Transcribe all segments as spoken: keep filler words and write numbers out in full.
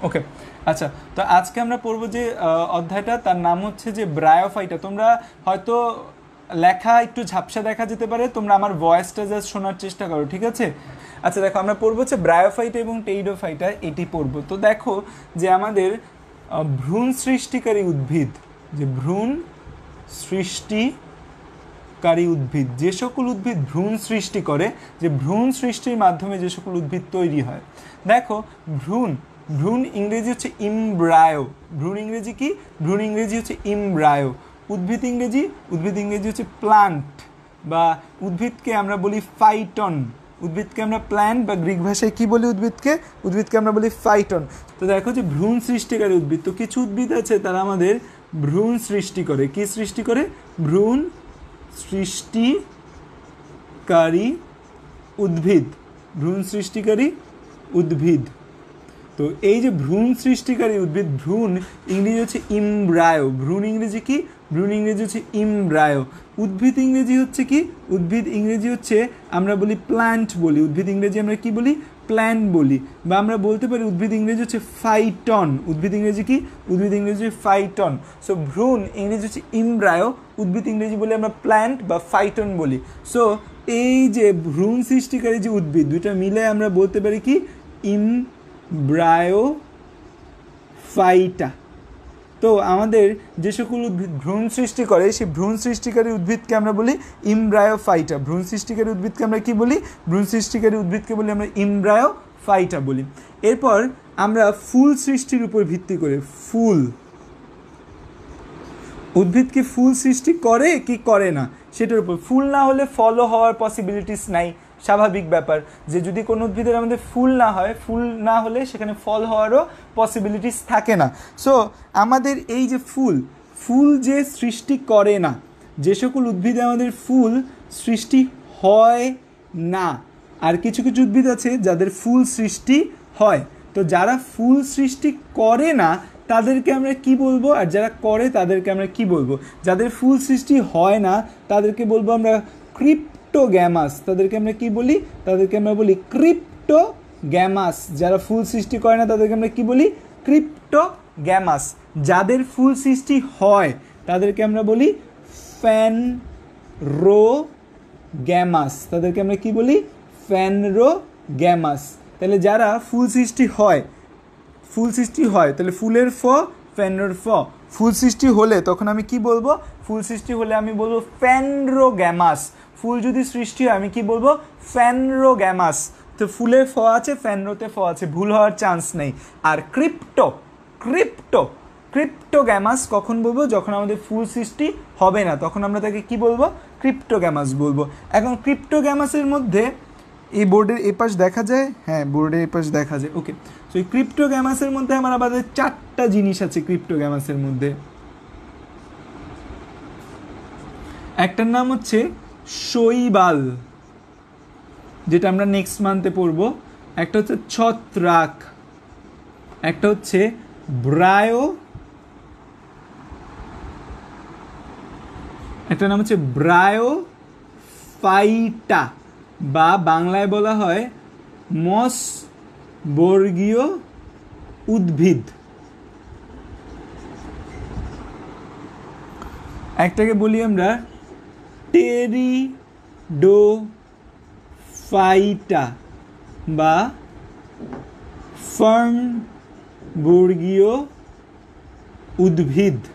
ওকে আচ্ছা, তো আজকে আমরা পড়বো যে অধ্যায়টা, তার নাম হচ্ছে যে ব্রায়োফাইটা। তোমরা হয়তো লেখা একটু ঝাপসা দেখা যেতে পারে, তোমরা আমার ভয়েসটা জাস্ট শোনার চেষ্টা করো, ঠিক আছে? আচ্ছা দেখো, আমরা পড়বো হচ্ছে ব্রায়োফাইটা এবং টেইডোফাইটা, এটি পড়বো। তো দেখো যে আমাদের ভ্রূণ সৃষ্টিকারী উদ্ভিদ, যে ভ্রূণ সৃষ্টিকারী উদ্ভিদ, যে সকল উদ্ভিদ ভ্রূণ সৃষ্টি করে, যে ভ্রূণ সৃষ্টির মাধ্যমে যে সকল উদ্ভিদ তৈরি হয়। দেখো ভ্রূণ, ভ্রূণ ইংরেজি হচ্ছে ইমব্রায়ো। ভ্রূণ ইংরেজি কি? ভ্রূণ ইংরেজি হচ্ছে ইমব্রায়ো। উদ্ভিদ ইংরেজি, উদ্ভিদ ইংরেজি হচ্ছে প্লান্ট, বা উদ্ভিদকে আমরা বলি ফাইটন। উদ্ভিদকে আমরা প্ল্যান্ট বা গ্রিক ভাষায় কি বলি? উদ্ভিদকে উদ্ভিদকে আমরা বলি ফাইটন। তো দেখো যে ভ্রূণ সৃষ্টিকারী উদ্ভিদ, তো কিছু উদ্ভিদ আছে তারা আমাদের ভ্রূণ সৃষ্টি করে। কি সৃষ্টি করে? ভ্রূণ সৃষ্টিকারী উদ্ভিদ, ভ্রূণ সৃষ্টিকারী উদ্ভিদ। তো এই যে ভ্রূণ সৃষ্টিকারী উদ্ভিদ, ভ্রূণ ইংরেজি হচ্ছে ইমব্রায়ো। ভ্রূণ ইংরেজি কি? ভ্রূণ ইংরেজি হচ্ছে ইমব্রায়ো। উদ্ভিদ ইংরেজি হচ্ছে কি? উদ্ভিদ ইংরেজি হচ্ছে আমরা বলি প্ল্যান্ট বলি। উদ্ভিদ ইংরেজি আমরা কি বলি? প্ল্যান্ট বলি, বা আমরা বলতে পারি উদ্ভিদ ইংরেজি হচ্ছে ফাইটন। উদ্ভিদ ইংরেজি কি? উদ্ভিদ ইংরেজি ফাইটন। সো ভ্রূণ ইংরেজি হচ্ছে ইমব্রায়ো, উদ্ভিদ ইংরেজি বলি আমরা প্ল্যান্ট বা ফাইটন বলি। সো এই যে ভ্রূণ সৃষ্টিকারী যে উদ্ভিদ, দুইটা মিলে আমরা বলতে পারি কি? ইম ব্রায়োফাইটা। তো আমাদের যে সকল উদ্ভিদ ভ্রূণ সৃষ্টি করে, সেই ভ্রূণ সৃষ্টিকারী উদ্ভিদকে আমরা বলি ইমব্রায়োফাইটা। ভ্রূণ সৃষ্টিকারী উদ্ভিদকে আমরা কি বলি? ভ্রূণ সৃষ্টিকারী উদ্ভিদকে বলি আমরা ইমব্রায়োফাইটা বলি। এরপর আমরা ফুল সৃষ্টির উপর ভিত্তি করে, ফুল, উদ্ভিদ কি ফুল সৃষ্টি করে কি করে না সেটার উপর। ফুল না হলে ফলও হওয়ার পসিবিলিটিস নাই, স্বাভাবিক ব্যাপার যে যদি কোনো উদ্ভিদের আমাদের ফুল না হয়, ফুল না হলে সেখানে ফল হওয়ারও পসিবিলিটিস থাকে না। সো আমাদের এই যে ফুল, ফুল যে সৃষ্টি করে না, যে সকল উদ্ভিদে আমাদের ফুল সৃষ্টি হয় না, আর কিছু কিছু উদ্ভিদ আছে যাদের ফুল সৃষ্টি হয়। তো যারা ফুল সৃষ্টি করে না তাদেরকে আমরা কি বলবো, আর যারা করে তাদেরকে আমরা কি বলবো? যাদের ফুল সৃষ্টি হয় না তাদেরকে বলবো আমরা ক্রিপ্টোগ্যামাস। তাদেরকে আমরা কি বলি? তাদেরকে আমরা বলি ক্রিপ্টোগ্যামাস। যারা ফুল সৃষ্টি করে না তাদেরকে আমরা কি বলি? ক্রিপ্টোগ্যামাস। যাদের ফুল সৃষ্টি হয় তাদেরকে আমরা বলি ফ্যানরোগ্যামাস। তাদেরকে আমরা কি বলি? ফ্যানরোগ্যামাস। তাহলে যারা ফুল সৃষ্টি হয়, ফুল সৃষ্টি হয় তাহলে ফুলের ফ, ফ্যানরোর ফ। ফুল সৃষ্টি হলে তখন আমি কি বলবো? ফুল সৃষ্টি হলে আমি বলবো ফ্যানরোগ্যামাস। ফুল যদি সৃষ্টি হয় আমি কি বলবো? ফ্যানরোগ্যামাস। তো ফুলের ফ আছে, ফ্যানরোতে ফ আছে, ভুল হওয়ার চান্স নেই। আর ক্রিপ্টো, ক্রিপ্টো ক্রিপ্টোগ্যামাস কখন বলবো? যখন আমাদের ফুল সৃষ্টি হবে না, তখন আমরা তাকে কি বলবো? ক্রিপ্টোগ্যামাস বলবো। এখন ক্রিপ্টোগ্যামাসের মধ্যে এই বোর্ডের এপাশ দেখা যায়, হ্যাঁ বোর্ডের এপাশ দেখা যায়। ওকে, তো এই ক্রিপ্টোগ্যামাসের মধ্যে আমার আমাদের চারটা জিনিস আছে। ক্রিপ্টোগ্যামাসের মধ্যে একটার নাম হচ্ছে শৈবাল, যেটা আমরা নেক্সট মান্থে পড়বো। একটা হচ্ছে ছত্রাক, একটা হচ্ছে ব্রায়ো, একটা নাম হচ্ছে ব্রায়োফাইটা, বা বাংলায় বলা হয় মস বর্গীয় উদ্ভিদ। একটাকে বলি আমরা টেরিডোফাইটা বা ফার্ন বর্গীয় উদ্ভিদ।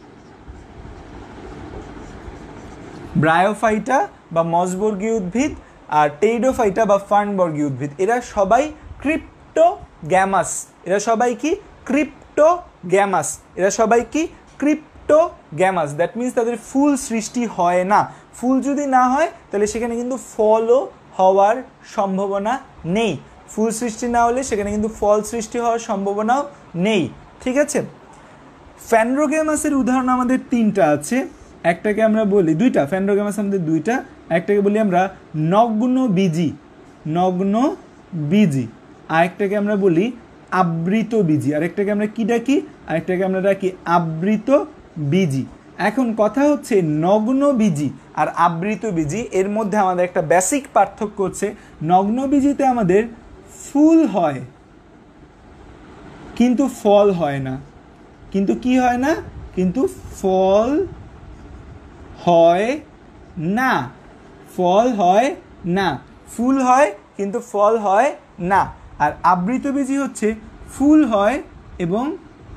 ব্রায়োফাইটা বা মসবর্গীয় উদ্ভিদ আর টেইডোফাইটা বা ফার্নবর্গীয় উদ্ভিদ, এরা সবাই ক্রিপ্টোগ্যামাস। এরা সবাই কি? ক্রিপ্টোগ্যামাস। এরা সবাই কি? ক্রিপ্টোগ্যামাস। দ্যাট মিনস তাদের ফুল সৃষ্টি হয় না। ফুল যদি না হয় তাহলে সেখানে কিন্তু ফলও হওয়ার সম্ভাবনা নেই। ফুল সৃষ্টি না হলে সেখানে কিন্তু ফল সৃষ্টি হওয়ার সম্ভাবনাও নেই, ঠিক আছে? ফ্যানরোগ্যামাসের উদাহরণ আমাদের তিনটা আছে। একটাকে আমরা বলি, দুইটা ফ্যানরোগ্যামাস আমাদের দুইটা। একটাকে বলি আমরা নগ্ন বীজি, নগ্ন বীজি। আরেকটাকে আমরা বলি আবৃত বীজি। আরেকটাকে আমরা কি ডাকি? আরেকটাকে আমরা ডাকি আবৃত বীজি। এখন কথা হচ্ছে নগ্ন বীজি আর আবৃত বীজি, এর মধ্যে আমাদের একটা বেসিক পার্থক্য হচ্ছে নগ্ন বীজিতে আমাদের ফুল হয়, কিন্তু ফল হয় না, কিন্তু কি হয় না, কিন্তু ফল হয় না, ফল হয় না, ফুল হয় কিন্তু ফল হয় না। আর আবৃতবীজি হচ্ছে ফুল হয় এবং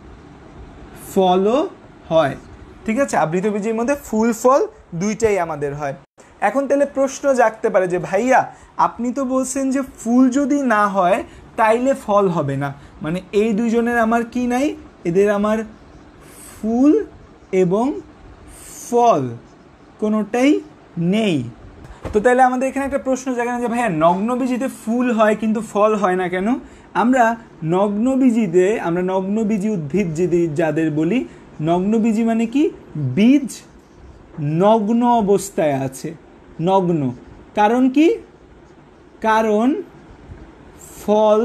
ফলও হয়। ঠিক আছে, আবৃতবীজির মধ্যে ফুল ফল দুইটাই আমাদের হয়। এখন তাহলে প্রশ্ন জাগতে পারে যে ভাইয়া আপনি তো বলছেন যে ফুল যদি না হয় তাইলে ফল হবে না, মানে এই দুইজনের আমার কি নাই, এদের আমার ফুল এবং ফল কোনোটাই নেই। তো তাহলে আমাদের এখানে একটা প্রশ্ন জাগে না যে ভাইয়া নগ্নবীজিতে ফুল হয় কিন্তু ফল হয় না কেন? আমরা নগ্নবীজিতে আমরা নগ্নবীজি উদ্ভিদ যদি যাদের বলি, নগ্নবীজি মানে কি, বীজ নগ্ন অবস্থায় আছে, নগ্ন। কারণ কি, কারণ ফল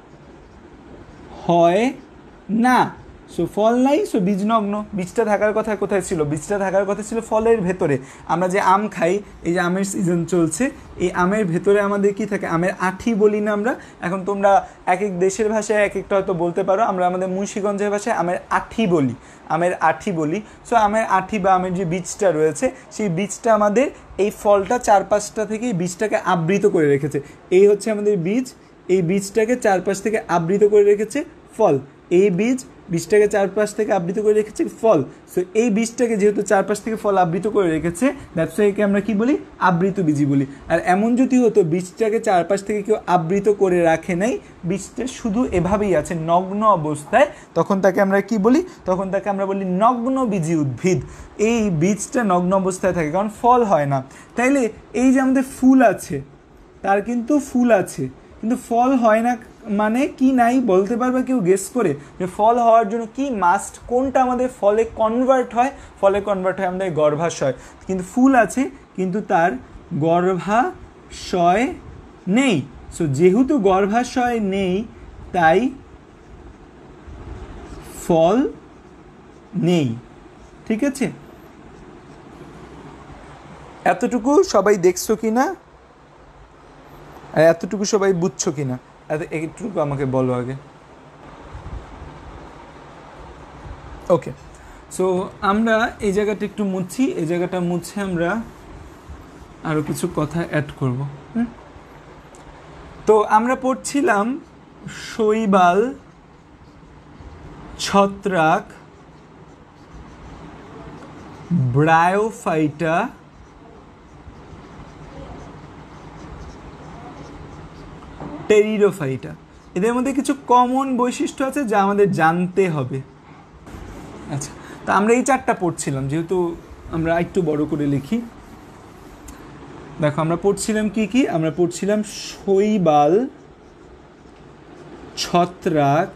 হয় না, সো ফল নাই, সো বীজ নগ্ন। বীজটা থাকার কথা কোথায় ছিল? বীজটা থাকার কথা ছিল ফলের ভেতরে। আমরা যে আম খাই, এই যে আমের সিজন চলছে, এই আমের ভেতরে আমাদের কি থাকে, আমের আঠি বলি না আমরা। এখন তোমরা এক এক দেশের ভাষায় এক একটা হয়তো বলতে পারো, আমরা আমাদের মুন্সিগঞ্জের ভাষায় আমের আঠি বলি, আমের আঠি বলি। সো আমের আঠি বা আমের যে বীজটা রয়েছে, সেই বীজটা আমাদের এই ফলটা চারপাশটা থেকে এই বীজটাকে আবৃত করে রেখেছে। এই হচ্ছে আমাদের বীজ, এই বীজটাকে চারপাশ থেকে আবৃত করে রেখেছে ফল। এই বীজ বীজটাকে চারপাশ থেকে আবৃত করে রেখেছে ফল। সো এই বীজটাকে যেহেতু চারপাশ থেকে ফল আবৃত করে রেখেছে, দ্যাটস ওয়াই একে আমরা কি বলি, আবৃত বীজি বলি। আর এমন যদি হতো বীজটাকে চারপাশ থেকে কেউ আবৃত করে রাখে নাই, বীজটা শুধু এভাবেই আছে নগ্ন অবস্থায়, তখন তাকে আমরা কি বলি, তখন তাকে আমরা বলি নগ্ন বীজি উদ্ভিদ। এই বীজটা নগ্ন অবস্থায় থাকে কারণ ফল হয় না। তাইলে এই যে আমাদের ফুল আছে, তার কিন্তু ফুল আছে কিন্তু ফল হয় না, মানে কি নাই বলতে পারবে কেউ গেস করে? যে ফল হওয়ার জন্য কি মাস্ট, কোনটা আমাদের ফলে কনভার্ট হয়? ফলে কনভার্ট হয় আমাদের গর্ভাশয়। কিন্তু ফুল আছে কিন্তু তার গর্ভাশয় নেই। সো যেহেতু গর্ভাশয় নেই তাই ফল নেই। ঠিক আছে, এতটুকু সবাই দেখছো কি না, আর এতটুকু সবাই বুঝছো কি না, এইটুকু আমাকে বলো আগে। ওকে, সো আমরা এই জায়গাটা একটু মুছি, এই জায়গাটা মুছে আমরা আরও কিছু কথা অ্যাড করব। হুম, তো আমরা পড়ছিলাম শৈবাল, ছত্রাক, ব্রায়োফাইটা, টেরিডোফাইটা। এদের মধ্যে কিছু কমন বৈশিষ্ট্য আছে যা আমাদের জানতে হবে। আচ্ছা, তা আমরা এই চারটা পড়ছিলাম, যেহেতু আমরা একটু বড় করে লিখি। দেখো আমরা পড়ছিলাম কি কি, আমরা পড়ছিলাম শৈবাল, ছত্রাক,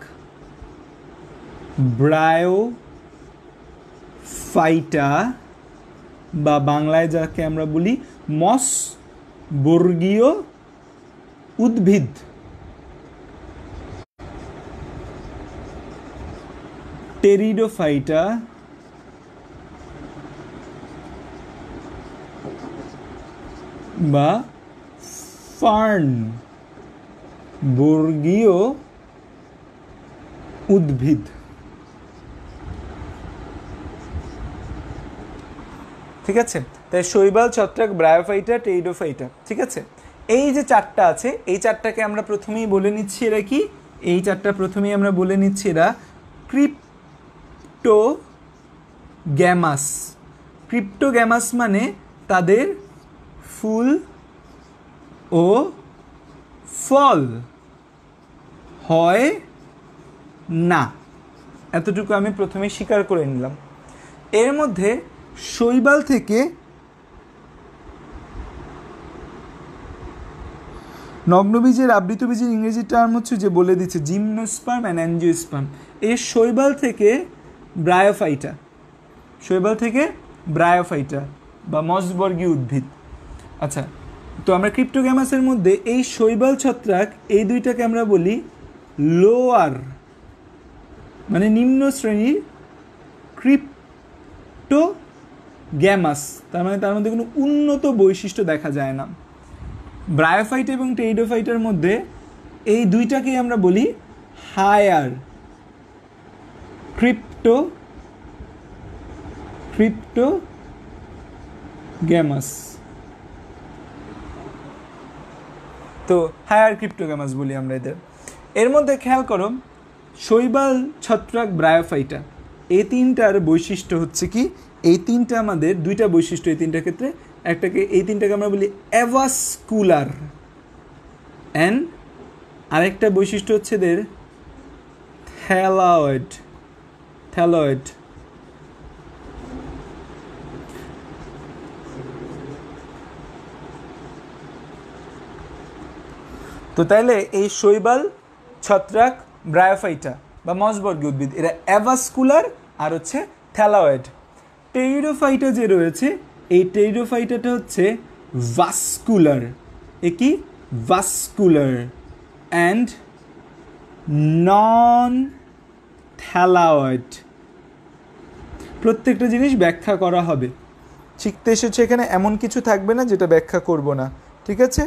ব্রায়োফাইটা বা বাংলায় যাকে আমরা বলি মস বর্গীয় উদ্ভিদ, টেরিডোফাইটা বা ফার্ন বর্গীয় উদ্ভিদ। ঠিক আছে, তাই শৈবাল, ছত্রাক, ব্রায়োফাইটা, টেরিডোফাইটা। ঠিক আছে, এই যে চারটা আছে, এই চারটাকে আমরা প্রথমেই বলে নিচ্ছি এরা কি, এই চারটা প্রথমেই আমরা বলে নিচ্ছি এরা ক্রিপ্টোগ্যামাস। ক্রিপ্টোগ্যামাস মানে তাদের ফুল ও ফল হয় না, এতটুকু আমি প্রথমে স্বীকার করে নিলাম। এর মধ্যে শৈবাল থেকে নগ্নবীজের আবৃতবীজের ইংরেজি টার্ম হচ্ছে যে বলে দিচ্ছে জিমনোস্পার্ম অ্যান্ড অ্যাঞ্জিওস্পার্ম। এর শৈবাল থেকে ব্রায়োফাইটা, শৈবাল থেকে ব্রায়োফাইটা বা মসবর্গীয় উদ্ভিদ। আচ্ছা, তো আমরা ক্রিপ্টোগ্যামাসের মধ্যে এই শৈবাল, ছত্রাক এই দুইটাকে আমরা বলি লোয়ার, মানে নিম্ন শ্রেণীর ক্রিপ্টোগ্যামাস। তার মানে তার মধ্যে কোনো উন্নত বৈশিষ্ট্য দেখা যায় না। ব্রায়োফাইটা এবং টেরিডোফাইটার মধ্যে এই দুইটাকেই আমরা বলি হায়ার, ক্রিপ্টো ক্রিপ্টো গ্যামাস। তো হায়ার ক্রিপ্টোগ্যামাস বলি আমরা এদের। এর মধ্যে খেয়াল করো শৈবাল, ছত্রাক, ব্রায়োফাইটা, এই তিনটার বৈশিষ্ট্য হচ্ছে কি, এই তিনটা আমাদের দুইটা বৈশিষ্ট্য এই তিনটার ক্ষেত্রে। একটাকে এই তিনটাকে আমরা বলি অ্যাভাস্কুলার, অ্যান্ড আরেকটা বৈশিষ্ট্য হচ্ছে এদের থ্যালয়েড থ্যালয়েড তো তাইলে এই শৈবাল, ছত্রাক, ব্রায়োফাইটা বা মসবর্গীয় উদ্ভিদ এরা অ্যাভাস্কুলার আর হচ্ছে থ্যালয়েড। টেরিডোফাইটা যে রয়েছে এই টেরিডোফাইটাটা হচ্ছে ভাস্কুলার, এ কি ভাস্কুলার অ্যান্ড নন থ্যালয়েড। প্রত্যেকটা জিনিস ব্যাখ্যা করা হবে, শিখতে এসেছে এখানে এমন কিছু থাকবে না যেটা ব্যাখ্যা করব না, ঠিক আছে?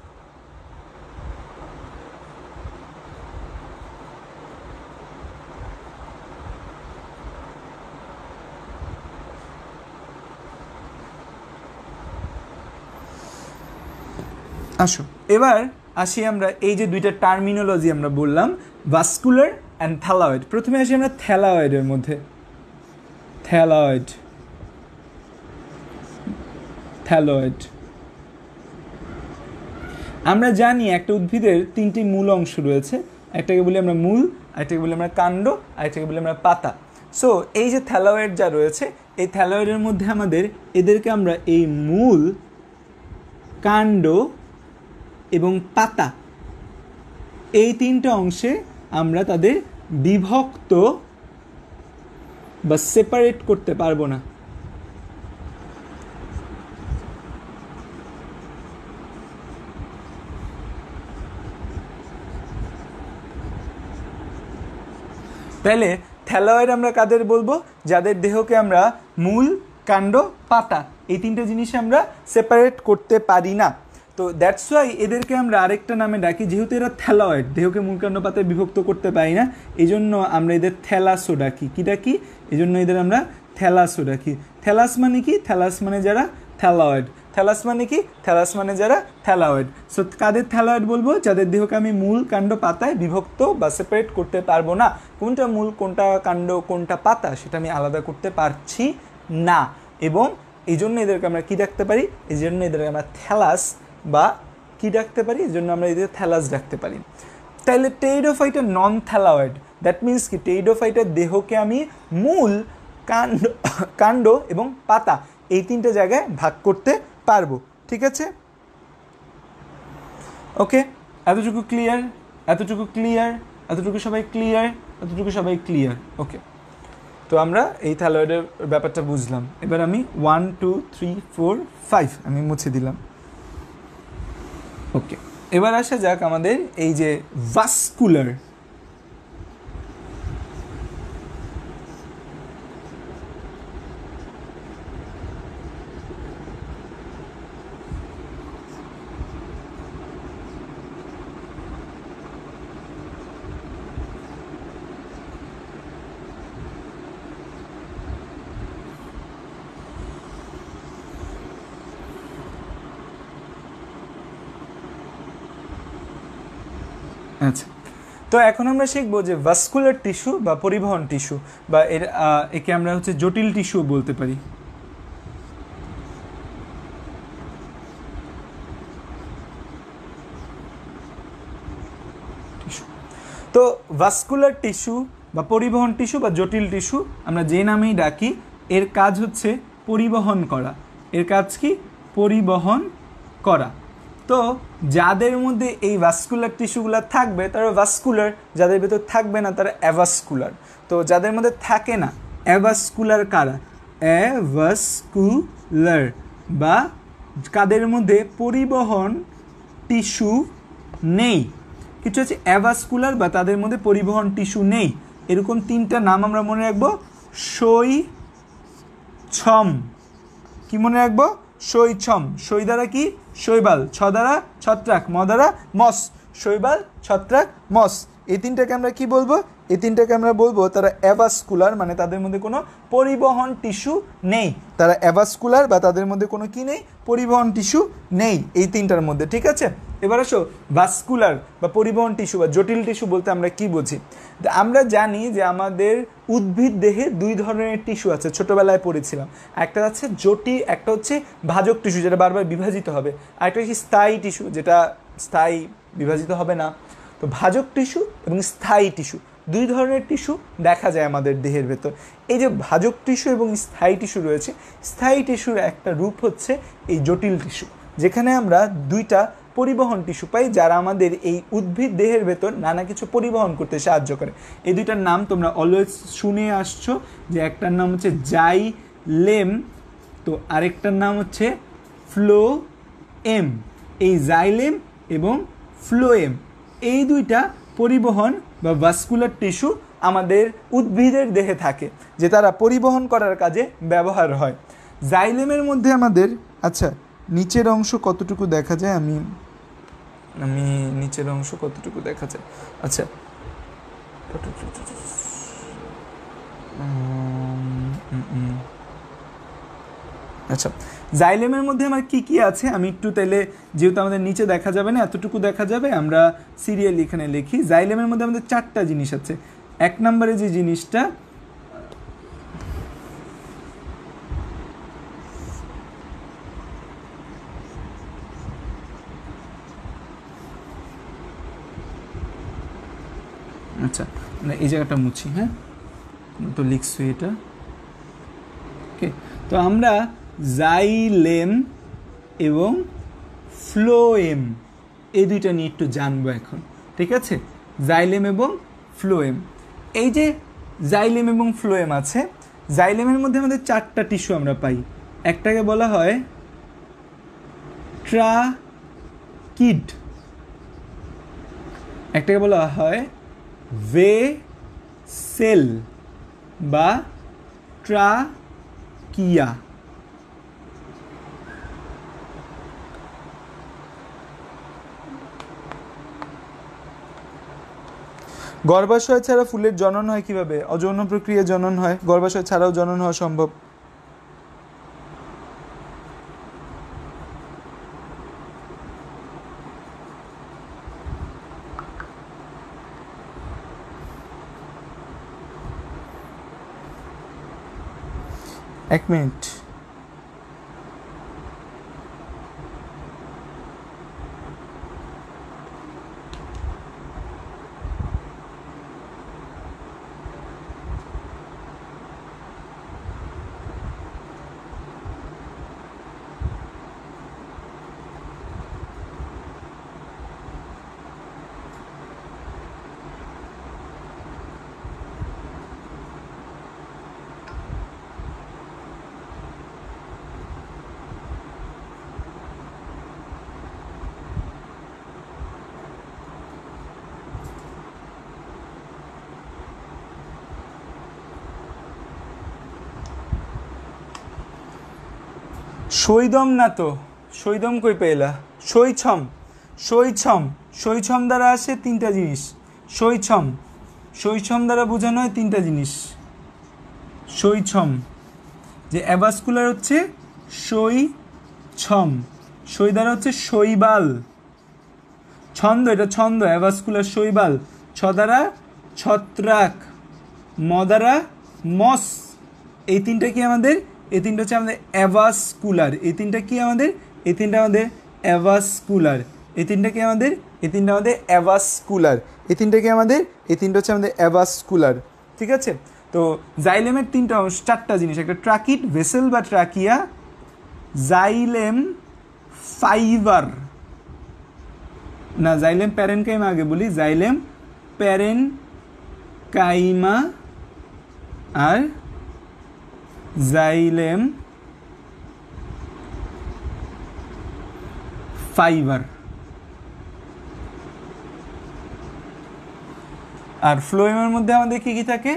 আসো এবার আসি আমরা এই যে দুইটা টার্মিনোলজি আমরা বললাম, ভাস্কুলার অ্যান্ড থ্যালয়েড। প্রথমে আসি আমরা থ্যালয়েডের মধ্যে। থ্যালয়েড থ্যালয়েড আমরা জানি একটা উদ্ভিদের তিনটি মূল অংশ রয়েছে, একটাকে বলি আমরা মূল, আরেকটাকে বলি আমরা কাণ্ড, আরেকটাকে বলি আমরা পাতা। সো এই যে থ্যালয়েড যা রয়েছে এই থ্যালয়েডের মধ্যে আমাদের এদেরকে আমরা এই মূল, কাণ্ড এবং পাতা এই তিনটা অংশে আমরা তাদের বিভক্ত বা সেপারেট করতে পারবো না। তাহলে থ্যালয়েড আমরা কাদের বলবো? যাদের দেহকে আমরা মূল, কাণ্ড, পাতা এই তিনটা জিনিস আমরা সেপারেট করতে পারি না। তো দ্যাটস ওয়াই এদেরকে আমরা আরেকটা নামে ডাকি, যেহেতু এরা থ্যালয়েড, দেহকে মূল, কাণ্ড, পাতায় বিভক্ত করতে পারি না, এই জন্য আমরা এদের থ্যালাসও ডাকি। কী ডাকি? এই জন্য এদের আমরা থ্যালাসও ডাকি। থ্যালাস মানে কি? থ্যালাস মানে যারা থ্যালয়েড। থ্যালাস মানে কি? থ্যালাস মানে যারা থ্যালয়েড। সো কাদের থ্যালয়েড বলবো? যাদের দেহকে আমি মূল, কাণ্ড, পাতায় বিভক্ত বা সেপারেট করতে পারবো না। কোনটা মূল, কোনটা কাণ্ড, কোনটা পাতা সেটা আমি আলাদা করতে পারছি না, এবং এই জন্য এদেরকে আমরা কী ডাকতে পারি? এই জন্য এদেরকে আমরা থ্যালাস বা কী ডাকতে পারি? এই জন্য আমরা এদের থ্যালাস ডাকতে পারি। তাইলে pteridophyta non thalloid, that means কি টেরিডোফাইটার দেহকে আমি মূল, কাণ্ড কাণ্ড এবং পাতা এই তিনটে জায়গায় ভাগ করতে পারবো, ঠিক আছে? ওকে, এতটুকু ক্লিয়ার? এতটুকু ক্লিয়ার? এতটুকু সবাই ক্লিয়ার? এতটুকু সবাই ক্লিয়ার? ওকে, তো আমরা এই থ্যালয়েডের ব্যাপারটা বুঝলাম। এবার আমি one two three four five আমি মুছে দিলাম। ওকে, এবার আসা যাক আমাদের এই যে ভাস্কুলার। আচ্ছা, তো এখন আমরা শিখবো যে ভাস্কুলার টিস্যু বা পরিবহন টিস্যু, বা এর একে আমরা হচ্ছে জটিল টিস্যু বলতে পারি। তো ভাস্কুলার টিস্যু বা পরিবহন টিস্যু বা জটিল টিস্যু আমরা যে নামেই ডাকি, এর কাজ হচ্ছে পরিবহন করা। এর কাজ কি? পরিবহন করা। তো যাদের মধ্যে এই ভাস্কুলার টিস্যুগুলো থাকবে তারা ভাস্কুলার, যাদের ভেতর থাকবে না তারা অ্যাভাস্কুলার। তো যাদের মধ্যে থাকে না, অ্যাভাস্কুলার কারা? অ্যাভাস্কুলার বা কাদের মধ্যে পরিবহন টিস্যু নেই। কিছু হচ্ছে অ্যাভাস্কুলার বা তাদের মধ্যে পরিবহন টিস্যু নেই, এরকম তিনটা নাম আমরা মনে রাখবো। শৈছম, কি মনে রাখবো? শৈছম। শৈ দ্বারা কি? শৈবাল। ছ দ্বারা ছত্রাক। ম দ্বারা মস। শৈবাল, ছত্রাক, মস, এই তিনটাকে আমরা কি বলবো? এই তিনটাকে আমরা বলবো তারা অ্যাভাস্কুলার, মানে তাদের মধ্যে কোনো পরিবহন টিস্যু নেই। তারা অ্যাভাস্কুলার বা তাদের মধ্যে কোনো কি নেই, পরিবহন টিস্যু নেই এই তিনটার মধ্যে, ঠিক আছে। এবার আসো ভাস্কুলার বা পরিবহন টিস্যু বা জটিল টিস্যু বলতে আমরা কি বুঝি। আমরা জানি যে আমাদের উদ্ভিদ দেহে দুই ধরনের টিস্যু আছে, ছোটোবেলায় পড়েছিলাম। একটা হচ্ছে জটিল, একটা হচ্ছে ভাজক টিস্যু যেটা বারবার বিভাজিত হবে, আর একটা হচ্ছে স্থায়ী টিস্যু যেটা স্থায়ী বিভাজিত হবে না। তো ভাজক টিস্যু এবং স্থায়ী টিস্যু দুই ধরনের টিস্যু দেখা যায় আমাদের দেহের ভেতর। এই যে ভাজক টিস্যু এবং স্থায়ী টিস্যু রয়েছে, স্থায়ী টিস্যুর একটা রূপ হচ্ছে এই জটিল টিস্যু, যেখানে আমরা দুইটা পরিবহন টিস্যু পাই যারা আমাদের এই উদ্ভিদ দেহের ভেতর নানা কিছু পরিবহন করতে সাহায্য করে। এই দুইটার নাম তোমরা অলওয়েজ শুনে আসছো, যে একটার নাম হচ্ছে জাইলেম, তো আরেকটার নাম হচ্ছে ফ্লোয়েম। এই জাইলেম এবং ফ্লোয়েম এই দুইটা পরিবহন বা ভাস্কুলার টিস্যু আমাদের উদ্ভিদের দেহে থাকে, যে তারা পরিবহন করার কাজে ব্যবহার হয়। জাইলেমের মধ্যে আমাদের, আচ্ছা নিচের অংশ কতটুকু দেখা যায়, আমি আমি নিচের অংশ কতটুকু দেখা যায়, আচ্ছা আচ্ছা জাইলেমের মধ্যে আমার কি কি আছে আমি একটু তাইলে, যেহেতু আমাদের নিচে দেখা যাবে না, এতটুকু দেখা যাবে, আমরা সিরিয়াল এখানে লিখি। জাইলেমের মধ্যে আমাদের চারটা জিনিস আছে। এক নম্বরে যে জিনিসটা, আচ্ছা মানে এই জায়গাটা মুছি, হ্যাঁ তো লিখছি এটা, ওকে। তো আমরা জাইলেম এবং ফ্লোয়েম এই দুইটা নিয়ে একটু জানবো এখন, ঠিক আছে। জাইলেম এবং ফ্লোয়েম, এই যে জাইলেম এবং ফ্লোয়েম আছে, জাইলেমের মধ্যে আমাদের চারটা টিস্যু আমরা পাই। একটাকে বলা হয় ট্রাকিড, একটাকে বলা হয় ভেসেল বা ট্রাকিয়া। গর্ভাশয় ছাড়া ফুলের জনন হয় কিভাবে? অযৌন প্রক্রিয়া জনন হয়, গর্ভাশয় ছাড়াও জনন হওয়া সম্ভব। এক মিনিট, শৈদম না তো, শৈদম কই পেলা, শৈছম, শৈছম, শৈছম দ্বারা আসে তিনটা জিনিস। শৈছম, শৈছম দ্বারা বোঝানো হয় তিনটা জিনিস। শৈছম যে অ্যাভাস্কুলার হচ্ছে শৈছম, শৈ দ্বারা হচ্ছে শৈবাল, ছন্দ, এটা ছন্দ, অ্যাভাস্কুলার শৈবাল, ছ দ্বারা ছত্রাক, ম দ্বারা মস, এই তিনটা কি আমাদের, এই তিনটা হচ্ছে আমাদের অ্যাভাস্কুলার, এই তিনটা কি আমাদের, এই তিনটা আমাদের অ্যাভাস্কুলার, এই তিনটা কি আমাদের, এই তিনটা আমাদের অ্যাভাস্কুলার, এই তিনটা কি আমাদের, এই তিনটা হচ্ছে আমাদের অ্যাভাস্কুলার, ঠিক আছে। তো জাইলেমের তিনটা অংশ, চারটা জিনিস, একটা ট্রাকিড, ভেসেল বা ট্রাকিয়া, জাইলেম ফাইবার, না জাইলেম প্যারেনকাইমা আগে বলি, জাইলেম প্যারেনকাইমা আর জাইলেম ফাইবার। আর ফ্লোয়েমের মধ্যে আমাদের কি কি থাকে,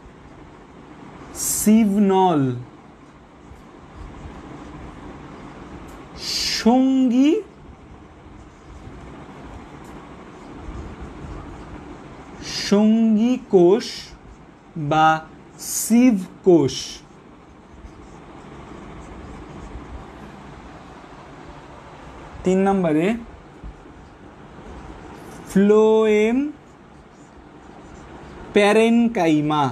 সিভনল, সঙ্গী সঙ্গী কোষ বা সিভ কোষ। তিন নম্বরে ফ্লোয়েম প্যারেনকাইমা।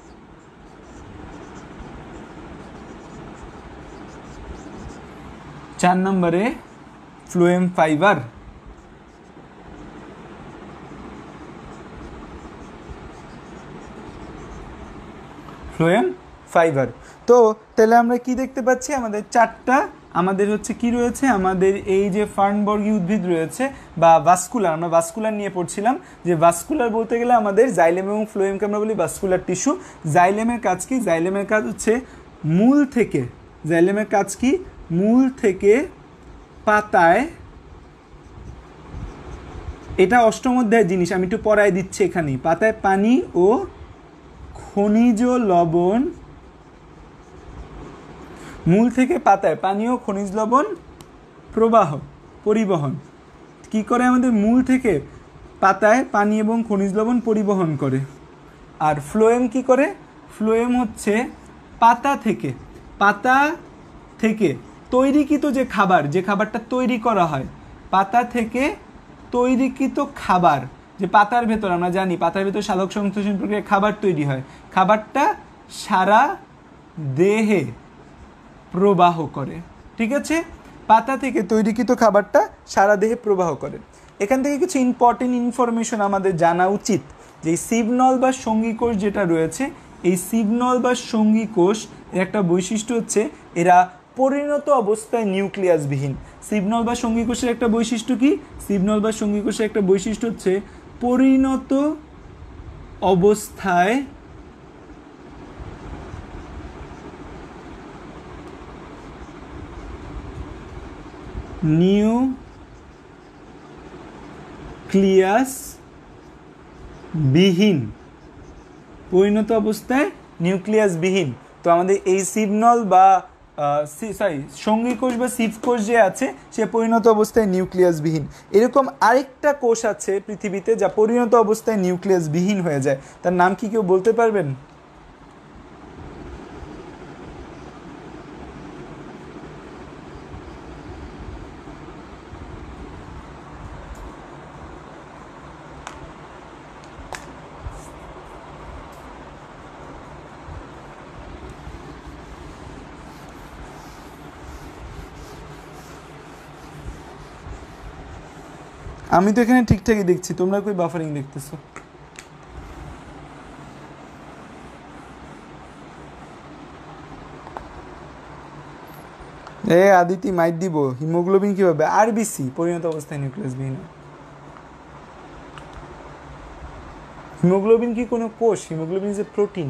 চার নম্বরে ফ্লোয়েম ফাইবার। Phloem fibre. তো তাহলে আমরা কি দেখতে পাচ্ছি, আমাদের চারটা আমাদের হচ্ছে কি রয়েছে, আমাদের এই যে ফার্নবর্গীয় উদ্ভিদ রয়েছে বা ভাস্কুলার, আমরা ভাস্কুলার নিয়ে পড়ছিলাম যে ভাস্কুলার বলতে গেলে আমাদের জাইলেম এবং ফ্লোয়েমকে আমরা বলি ভাস্কুলার টিস্যু। জাইলেমের কাজ কি? জাইলেমের কাজ হচ্ছে মূল থেকে, জাইলেমের কাজ কি? মূল থেকে পাতায়, এটা অষ্টম অধ্যায়ের জিনিস, আমি একটু পড়ায় দিচ্ছি এখানে। পাতায় পানি ও খনিজ লবণ, মূল থেকে পাতায় পানি ও খনিজ লবণ প্রবাহ পরিবহন কি করে? আমাদের মূল থেকে পাতায় পানি এবং খনিজ লবণ পরিবহন করে। আর ফ্লোয়েম কি করে? ফ্লোয়েম হচ্ছে পাতা থেকে, পাতা থেকে তৈরিকৃত যে খাবার, যে খাবারটা তৈরি করা হয়, পাতা থেকে তৈরিকৃত খাবার, যে পাতার ভেতর আমরা জানি পাতার ভেতর সালোক সংশ্লেষণ প্রক্রিয়ায় খাবার তৈরি হয়, খাবারটা সারা দেহে প্রবাহ করে। ঠিক আছে, পাতা থেকে তৈরিকৃত খাবারটা সারা দেহে প্রবাহ করে। এখান থেকে কিছু ইম্পর্টেন্ট ইনফরমেশন আমাদের জানা উচিত, যে সিবনল বা সঙ্গী কোষ যেটা রয়েছে, এই সিবনল বা সঙ্গী কোষ এর একটা বৈশিষ্ট্য হচ্ছে এরা পরিণত অবস্থায় নিউক্লিয়াসবিহীন। সিবনল বা সঙ্গী কোষের একটা বৈশিষ্ট্য কি? সিবনল বা সঙ্গী কোষের একটা বৈশিষ্ট্য হচ্ছে পরিণত অবস্থায় নিউক্লিয়াস বিহীন, পরিণত অবস্থায় নিউক্লিয়াস বিহীন। তো আমাদের এই সিবনল বা সরি সঙ্গী কোষ বা সিভ কোষ যে আছে সে পরিণত অবস্থায় নিউক্লিয়াস বিহীন। এরকম আরেকটা কোষ আছে পৃথিবীতে যা পরিণত অবস্থায় নিউক্লিয়াস বিহীন হয়ে যায়, তার নাম কি কেউ বলতে পারবেন? আমি তো এখানে ঠিকঠাকই দেখছি, তোমরা কই বাফারিং দেখতেছো? এ আদিতি মাইট দিব, হিমোগ্লোবিন কি হবে? আরবিসি পরিণত অবস্থায় নিউক্লিয়াস বিহীন। হিমোগ্লোবিন কি কোনো কোষ? Haemoglobin is a protein.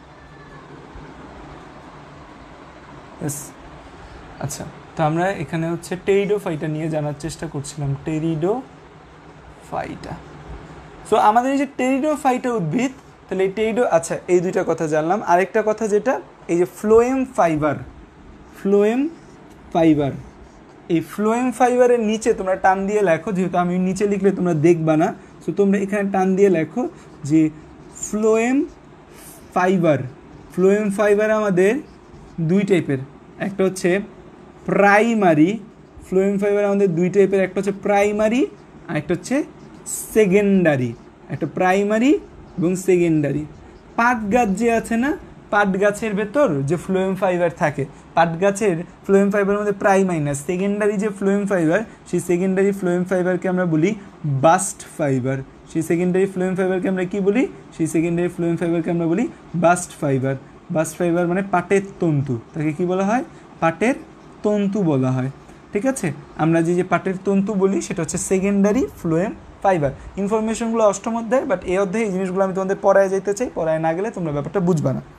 আচ্ছা, তো আমরা এখানে হচ্ছে টেরিডোফাইটা নিয়ে জানার চেষ্টা করছিলাম। টেরিডোফাইটা, সো আমাদের এই যে টেরিডোফাইটা উদ্ভিদ, তাহলে এই টেরিডো, আচ্ছা এই দুইটা কথা জানলাম। আরেকটা কথা যেটা, এই যে ফ্লোয়েম ফাইবার, ফ্লোয়েম ফাইবার, এই ফ্লোয়েম ফাইবারের নিচে তোমরা টান দিয়ে লেখো, যেহেতু আমি নিচে লিখলে তোমরা দেখবা না, সো তোমরা এখানে টান দিয়ে লেখো যে ফ্লোয়েম ফাইবার। ফ্লোয়েম ফাইবার আমাদের দুই টাইপের, একটা হচ্ছে প্রাইমারি, ফ্লোয়েম ফাইবার আমাদের দুই টাইপের, একটা হচ্ছে প্রাইমারি আর একটা হচ্ছে সেকেন্ডারি। একটা প্রাইমারি এবং সেকেন্ডারি। পাট গাছ যে আছে না, পাট গাছের ভেতর যে ফ্লোয়েম ফাইবার থাকে, পাট গাছের ফ্লোয়েম ফাইবারের মধ্যে প্রাইমারি না, সেকেন্ডারি যে ফ্লোয়েম ফাইবার, সেই সেকেন্ডারি ফ্লোয়েম ফাইবারকে আমরা বলি বাস্ট ফাইবার। সেই সেকেন্ডারি ফ্লোয়েম ফাইবারকে আমরা কি বলি? সেই সেকেন্ডারি ফ্লোয়েম ফাইবারকে আমরা বলি বাস্ট ফাইবার। বাস্ট ফাইবার মানে পাটের তন্তু, তাকে কি বলা হয়? পাটের তন্তু বলা হয়। ঠিক আছে, আমরা যে যে পাটের তন্তু বলি সেটা হচ্ছে সেকেন্ডারি ফ্লোয়েম ফাইবার। ইনফরমেশনগুলো অষ্টম অধ্যায়, বাট এই অধ্যায়ে এই জিনিসগুলো আমি তোমাদের পড়ায় যেতে চাই, পড়ায় না গেলে তোমরা ব্যাপারটা বুঝবা না।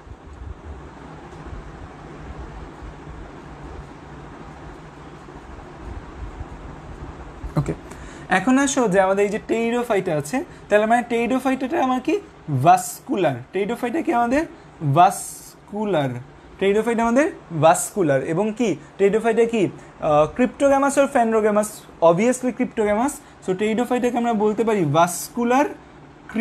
ওকে, এখন আসো যে আমাদের এই যে টেরিডোফাইটা আছে, তাহলে মানে টেরিডোফাইটাটা আমার কি? ভাস্কুলার। টেরিডোফাইটা কি আমাদের? ভাস্কুলার। টেরিডোফাইটা আমাদের ভাস্কুলার। এবং কি টেরিডোফাইটা কি? ক্রিপ্টোগ্যামাস আর ফ্যান্ড্রোগ্যামাস? অবভিয়াসলি ক্রিপ্টোগ্যামাস। সো টেরিডোফাইটাকে আমরা বলতে পারি ভাস্কুলার ক্রিপ্টোগ্যামাস।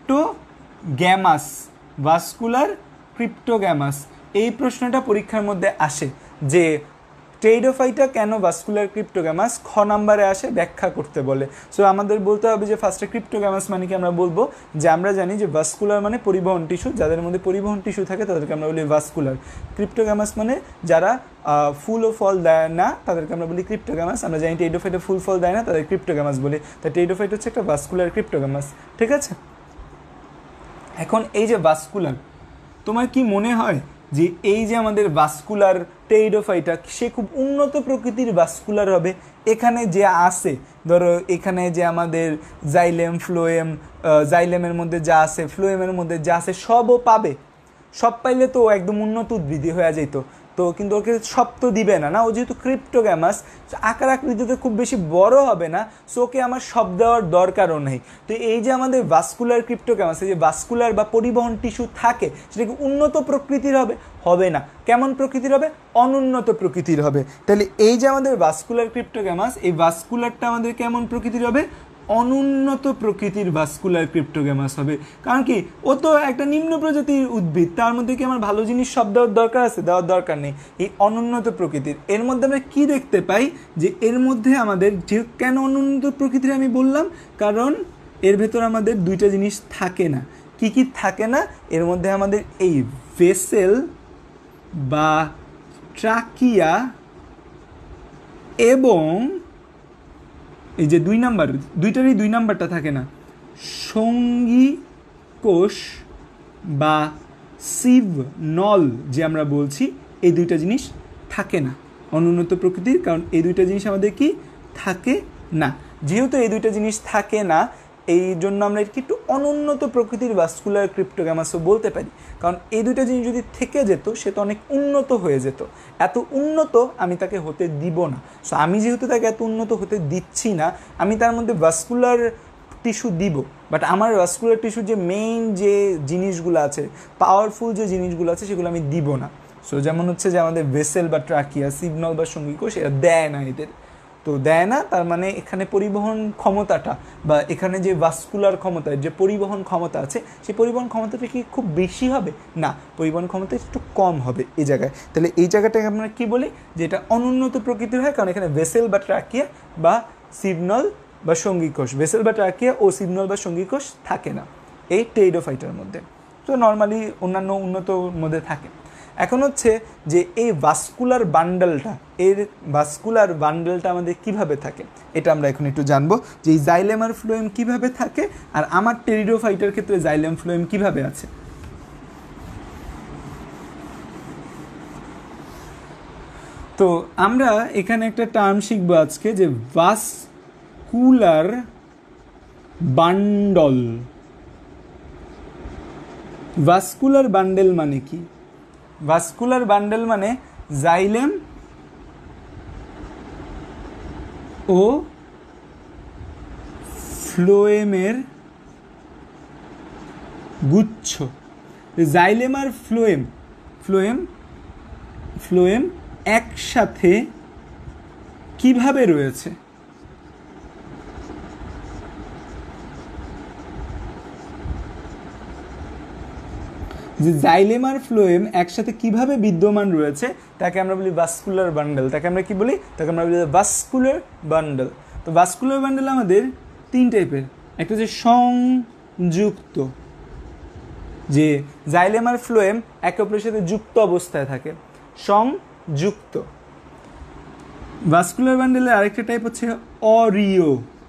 ক্রিপ্টোগ্যামাস, ভাস্কুলার ক্রিপ্টোগ্যামাস। এই প্রশ্নটা পরীক্ষার মধ্যে আসে যে টেরিডোফাইটা কেন ভাস্কুলার ক্রিপ্টোগ্যামাস, খ নাম্বারে আসে ব্যাখ্যা করতে বলে। সো আমাদের বলতে হবে যে ফার্স্টে ক্রিপ্টোগ্যামাস মানে কি আমরা বলবো যে আমরা জানি যে ভাস্কুলার মানে পরিবহন টিস্যু, যাদের মধ্যে পরিবহন টিস্যু থাকে তাদেরকে আমরা বলি ভাস্কুলার। ক্রিপ্টোগ্যামাস মানে যারা ফুল ও ফল দেয় না তাদেরকে আমরা বলি ক্রিপ্টোগ্যামাস। আমরা জানি টেরিডোফাইটা ফুল ফল দেয় না, তাদের ক্রিপ্টোগ্যামাস বলি। তাই টেরিডোফাইট হচ্ছে একটা ভাস্কুলার ক্রিপ্টোগ্যামাস, ঠিক আছে। এখন এই যে ভাস্কুলার, তোমার কি মনে হয় যে এই যে আমাদের ভাস্কুলার টেরিডোফাইটা সে খুব উন্নত প্রকৃতির ভাস্কুলার হবে? এখানে যে আছে, ধরো এখানে যে আমাদের জাইলেম ফ্লোয়েম, জাইলেমের মধ্যে যা আছে, ফ্লোয়েমের মধ্যে যা আছে সবও পাবে। সব পাইলে তো একদম উন্নত উদ্ভিদই হয়ে যেত, তো কিন্তু ওকে সব তো দিবে না, না ও যেহেতু ক্রিপ্টোগ্যামাস আকার আকৃতিতে খুব বেশি বড় হবে না, সো ওকে আমার সব দেওয়ার দরকারও নেই। তো এই যে আমাদের ভাস্কুলার ক্রিপ্টোগ্যামাস, এই যে ভাস্কুলার বা পরিবহন টিস্যু থাকে, সেটা কি উন্নত প্রকৃতির হবে? হবে না। কেমন প্রকৃতির হবে? অনুন্নত প্রকৃতির হবে। তাহলে এই যে আমাদের ভাস্কুলার ক্রিপ্টোগ্যামাস, এই ভাস্কুলারটা আমাদের কেমন প্রকৃতির হবে? অনুন্নত প্রকৃতির ভাস্কুলার ক্রিপ্টোগ্যামাস হবে। কারণ কি, ও তো একটা নিম্ন প্রজাতির উদ্ভিদ, তার মধ্যে কি আমার ভালো জিনিস সব দেওয়ার দরকার আছে? দেওয়ার দরকার নেই। এই অনুন্নত প্রকৃতির এর মধ্যে আমরা কি দেখতে পাই যে এর মধ্যে আমাদের যে কেন অনুন্নত প্রকৃতির আমি বললাম, কারণ এর ভেতর আমাদের দুইটা জিনিস থাকে না। কি কি থাকে না এর মধ্যে? আমাদের এই ভেসেল বা ট্রাকিয়া এবং এই যে দুই নাম্বার, দুইটারই দুই নাম্বারটা থাকে না, সঙ্গী কোষ বা সিভ নল যে আমরা বলছি, এই দুইটা জিনিস থাকে না অনুন্নত প্রকৃতির। কারণ এই দুইটা জিনিস আমাদের কি থাকে না। যেহেতু এই দুইটা জিনিস থাকে না, এই জন্য আমরা কি একটু অনুন্নত প্রকৃতির ভাস্কুলার ক্রিপ্টোগ্যামাসও বলতে পারি। কারণ এই দুইটা জিনিস যদি থেকে যেত সে তো অনেক উন্নত হয়ে যেত। এত উন্নত আমি তাকে হতে দিব না। সো আমি যেহেতু তাকে এত উন্নত হতে দিচ্ছি না, আমি তার মধ্যে ভাস্কুলার টিস্যু দিব, বাট আমার ভাস্কুলার টিস্যুর যে মেইন যে জিনিসগুলো আছে, পাওয়ারফুল যে জিনিসগুলো আছে, সেগুলো আমি দিব না। সো যেমন হচ্ছে যে আমাদের ভেসেল বা ট্রাকিয়া, সিগনল বা সঙ্গী কোষ, এরা দেয় না এদের। তো দেয় না, তার মানে এখানে পরিবহন ক্ষমতাটা বা এখানে যে ভাস্কুলার ক্ষমতা, যে পরিবহন ক্ষমতা আছে, সেই পরিবহন ক্ষমতাটা কি খুব বেশি হবে? না, পরিবহন ক্ষমতা একটু কম হবে এই জায়গায়। তাহলে এই জায়গাটাকে আমরা কী বলি? যে এটা অনুন্নত প্রকৃতির হয়, কারণ এখানে ভেসেল বা ট্রাকিয়া বা সিগনল বা সঙ্গী কোষ, ভেসেল বা ট্রাকিয়া ও সিগনল বা সঙ্গী কোষ থাকে না এই টেরিডোফাইটার মধ্যে। তো নর্মালি অন্যান্য উন্নতর মধ্যে থাকে। এখন হচ্ছে যে এই ভাস্কুলার বান্ডেলটা, এর ভাস্কুলার বান্ডেলটা আমাদের কিভাবে থাকে এটা আমরা এখন একটু জানবো, যে এই জাইলেম আর ফ্লোয়েম কীভাবে থাকে, আর আমার টেরিডোফাইটার ক্ষেত্রে জাইলেম ফ্লোয়েম কীভাবে আছে। তো আমরা এখানে একটা টার্ম শিখবো আজকে, যে ভাস্কুলার বান্ডল। ভাস্কুলার বান্ডেল মানে কি? ভাস্কুলার বান্ডেল মানে জাইলেম ও ফ্লোয়েমের গুচ্ছ। জাইলেম আর ফ্লোয়েম ফ্লোয়েম ফ্লোয়েম একসাথে কিভাবে রয়েছে? যে জাইলেম আর ফ্লোয়েম একসাথে কিভাবে বিদ্যমান রয়েছে তাকে আমরা বলি ভাস্কুলার বান্ডেল। তাকে আমরা কি বলি? তাকে আমরা বলি ভাস্কুলার বান্ডেল। তো ভাস্কুলার বান্ডেল আমাদের তিন টাইপের। একটা হচ্ছে সংযুক্ত, যে জাইলেম আর ফ্লোয়েম একে অপরের সাথে যুক্ত অবস্থায় থাকে, সংযুক্ত। ভাস্কুলার বান্ডেলের আরেকটা টাইপ হচ্ছে অরিও।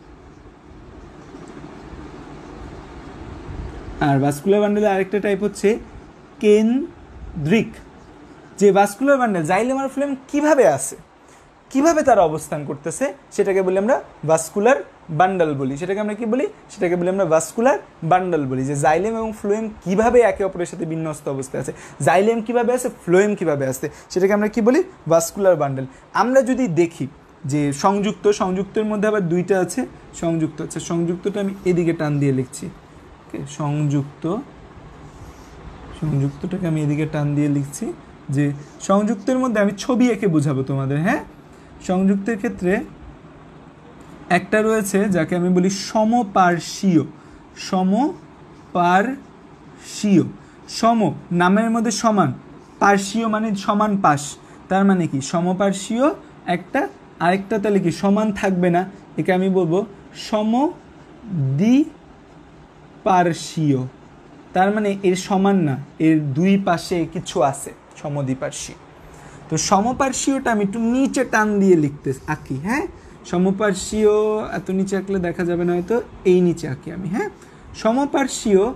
আর ভাস্কুলার বান্ডেলের আরেকটা টাইপ হচ্ছে কেন্দ্রিক। যে ভাস্কুলার বান্ডেল জাইলেম আর ফ্লোয়েম কিভাবে আছে, কিভাবে তারা অবস্থান করতেছে, সেটাকে বলি আমরা ভাস্কুলার বান্ডেল বলি। সেটাকে আমরা কি বলি? সেটাকে বলি আমরা ভাস্কুলার বান্ডেল বলি। যে জাইলেম এবং ফ্লোয়েম কিভাবে একে অপরের সাথে বিন্যস্ত অবস্থায় আছে, জাইলেম কিভাবে আছে, ফ্লোয়েম কিভাবে আছে, সেটাকে আমরা কি বলি? Vascular bundle. আমরা যদি দেখি যে সংযুক্ত, সংযুক্তের মধ্যে আবার দুইটা আছে সংযুক্ত। আচ্ছা, সংযুক্তটা আমি এদিকে টান দিয়ে লিখছি। ওকে, সংযুক্ত, সংযুক্তটাকে আমি এদিকে টান দিয়ে লিখছি। যে সংযুক্তের মধ্যে আমি ছবি এঁকে বোঝাবো তোমাদের। হ্যাঁ, সংযুক্তের ক্ষেত্রে একটা রয়েছে যাকে আমি বলি সমপার্শ্বীয়। পার্শ্বীয়। সম নামের মধ্যে সমান, পার্শ্বীয় মানে সমান পাশ, তার মানে কি সমপার্শ্বীয় একটা, আরেকটা তাহলে কি সমান থাকবে না, একে আমি বলবো সমদ্বিপার্শ্বীয়। তার মানে এর সমান না, এর দুই পাশে কিছু আছে, সমদ্বিপার্শ্বীয়। তো সমপার্শ্বীয়টা আমি একটু নিচে টান দিয়ে লিখতে আঁকি। হ্যাঁ, সমপার্শ্বীয় এত নিচে আঁকলে দেখা যাবে না, হয়তো এই নিচে আঁকি আমি। হ্যাঁ, সমপার্শ্বীয়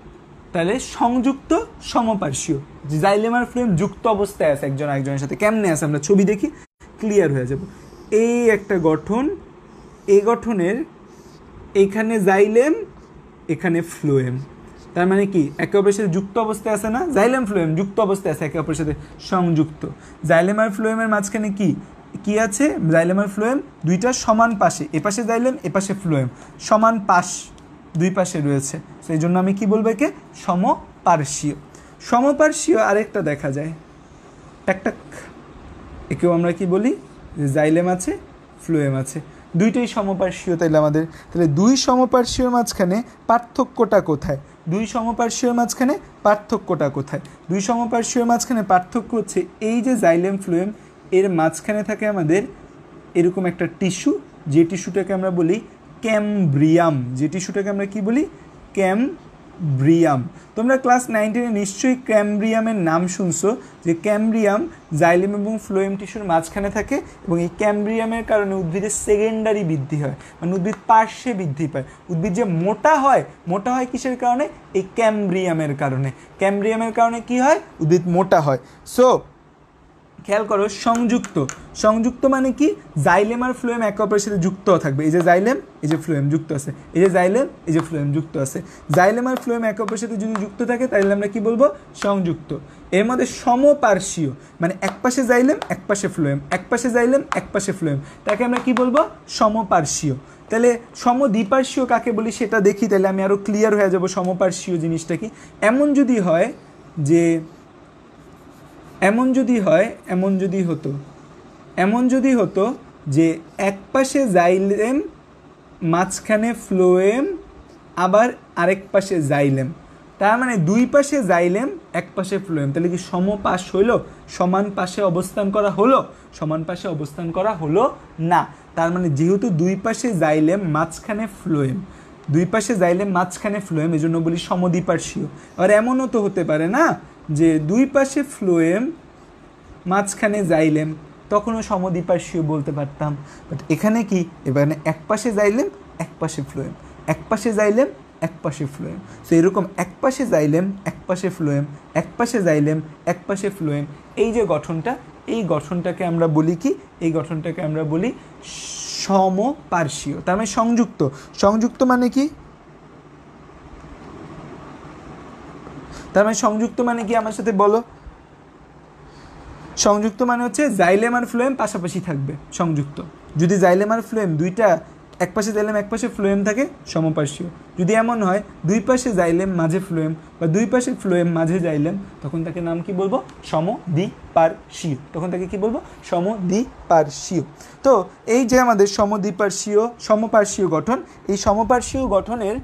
তাহলে সংযুক্ত সমপার্শ্বীয়, জাইলেম আর ফ্লোয়েম যুক্ত অবস্থায় আছে একজন আরেকজনের সাথে। কেমনে আছে আমরা ছবি দেখি, ক্লিয়ার হয়ে যাব। এই একটা গঠন, এই গঠনের এইখানে জাইলেম, এখানে ফ্লোয়েম, তার মানে কি একে অপরের সাথে যুক্ত অবস্থায় আছে না, জাইলেম ফ্লোয়েম যুক্ত অবস্থায় আছে একে অপরের সাথে সংযুক্ত। জাইলেম আর ফ্লোয়েমের মাঝখানে কি কি আছে, জাইলেম আর ফ্লোয়েম দুইটা সমান পাশে, এপাশে জাইলেম এপাশে ফ্লোয়েম, সমান পাশ দুই পাশে রয়েছে, সেই জন্য আমি কি বলবো একে সমপার্শ্বীয়। সমপার্শ্বীয় আরেকটা দেখা যায় টাক, একেও আমরা কি বলি, জাইলেম আছে ফ্লোয়েম আছে, দুইটাই সমপার্শ্বীয়। তাইলে আমাদের তাহলে দুই সমপার্শ্বীয়র মাঝখানে পার্থক্যটা কোথায়, দুই সমপার্শ্বীয়র মাঝখানে পার্থক্যটা কোথায়? দুই সমপার্শ্বীয়র মাঝখানে পার্থক্য হচ্ছে এই যে জাইলেম ফ্লোয়েম, এর মাঝখানে থাকে আমাদের এরকম একটা টিস্যু, যে টিস্যুটাকে আমরা বলি ক্যামব্রিয়াম, যে টিস্যুটাকে আমরা কি বলি, ক্যামব্রিয়াম। তোমরা ক্লাস নাইন টেনে নিশ্চয়ই ক্যামব্রিয়ামের নাম শুনছো, যে ক্যামব্রিয়াম জাইলেম এবং ফ্লোয়েম টিস্যুর মাঝখানে থাকে, এবং এই ক্যামব্রিয়ামের কারণে উদ্ভিদের সেকেন্ডারি বৃদ্ধি হয়, মানে উদ্ভিদ পার্শ্বে বৃদ্ধি পায়। উদ্ভিদ যে মোটা হয়, মোটা হয় কিসের কারণে, এই ক্যামব্রিয়ামের কারণে। ক্যামব্রিয়ামের কারণে কি হয়, উদ্ভিদ মোটা হয়। সো খেয়াল করো, সংযুক্ত, সংযুক্ত মানে কি, জাইলেম আর ফ্লোয়েম একে অপরের সাথে যুক্ত থাকবে। এই যে জাইলেম, এই যে ফ্লোয়েম যুক্ত আছে, এই যে জাইলেম, এই যে ফ্লোয়েম যুক্ত আছে। জাইলেম আর ফ্লোয়েম একে অপরের সাথে যদি যুক্ত থাকে তাহলে আমরা কি বলবো, সংযুক্ত। এর মধ্যে সমপার্শ্বীয় মানে এক পাশে জাইলেম এক পাশে ফ্লোয়েম, এক পাশে জাইলেম এক পাশে ফ্লোয়েম, তাকে আমরা কি বলবো, সমপার্শ্বীয়। তাহলে সমদ্বিপার্শ্বীয় কাকে বলি সেটা দেখি, তাহলে আমি আরও ক্লিয়ার হয়ে যাব সমপার্শ্বীয় জিনিসটা কি। এমন যদি হয় যে, এমন যদি হয়, এমন যদি হতো, এমন যদি হতো যে এক পাশে জাইলেম মাঝখানে ফ্লোয়েম আবার আরেক পাশে জাইলেম, তার মানে দুই পাশে জাইলেম এক পাশে ফ্লোয়েম, তাহলে কি সমপাশ হইলো, সমান পাশে অবস্থান করা হলো, সমান পাশে অবস্থান করা হলো না। তার মানে যেহেতু দুই পাশে জাইলেম মাঝখানে ফ্লোয়েম, দুই পাশে জাইলেম মাঝখানে ফ্লোয়েম, এই জন্য বলি সমদ্বিপার্শ্বীয়। আর এমনও তো হতে পারে না যে দুই পাশে ফ্লোয়েম মাঝখানে জাইলেম, তখনও সমদ্বিপার্শ্বীয় বলতে পারতাম। বাট এখানে কি, এখানে এক পাশে জাইলেম এক পাশে ফ্লোয়েম, এক পাশে জাইলেম এক পাশে ফ্লোয়েম। সো এরকম এক পাশে জাইলেম এক পাশে ফ্লোয়েম, এক পাশে জাইলেম এক পাশে ফ্লোয়েম, এই যে গঠনটা, এই গঠনটাকে আমরা বলি কি, এই গঠনটাকে আমরা বলি সমপার্শ্বীয়। তার মানে সংযুক্ত, সংযুক্ত মানে কি, তার মানে সংযুক্ত মানে কি আমার সাথে বলো, সংযুক্ত মানে হচ্ছে জাইলেম আর ফ্লোয়েম পাশাপাশি থাকবে, সংযুক্ত। যদি জাইলেম আর ফ্লোয়েম দুইটা, এক পাশে জাইলেম এক পাশে ফ্লোয়েম থাকে, সমপার্শ্বীয়। যদি এমন হয় দুই পাশে জাইলেম মাঝে ফ্লোয়েম, বা দুই পাশে ফ্লোয়েম মাঝে জাইলেম, তখন তাকে নাম কি বলবো, সমদ্বিপার্শ্বীয়। তখন তাকে কি বলবো, সমদ্বিপার্শ্বীয়। তো এই যে আমাদের সমদ্বিপার্শ্বীয়, সমপার্শ্বীয় গঠন, এই সমপার্শ্বীয় গঠনের,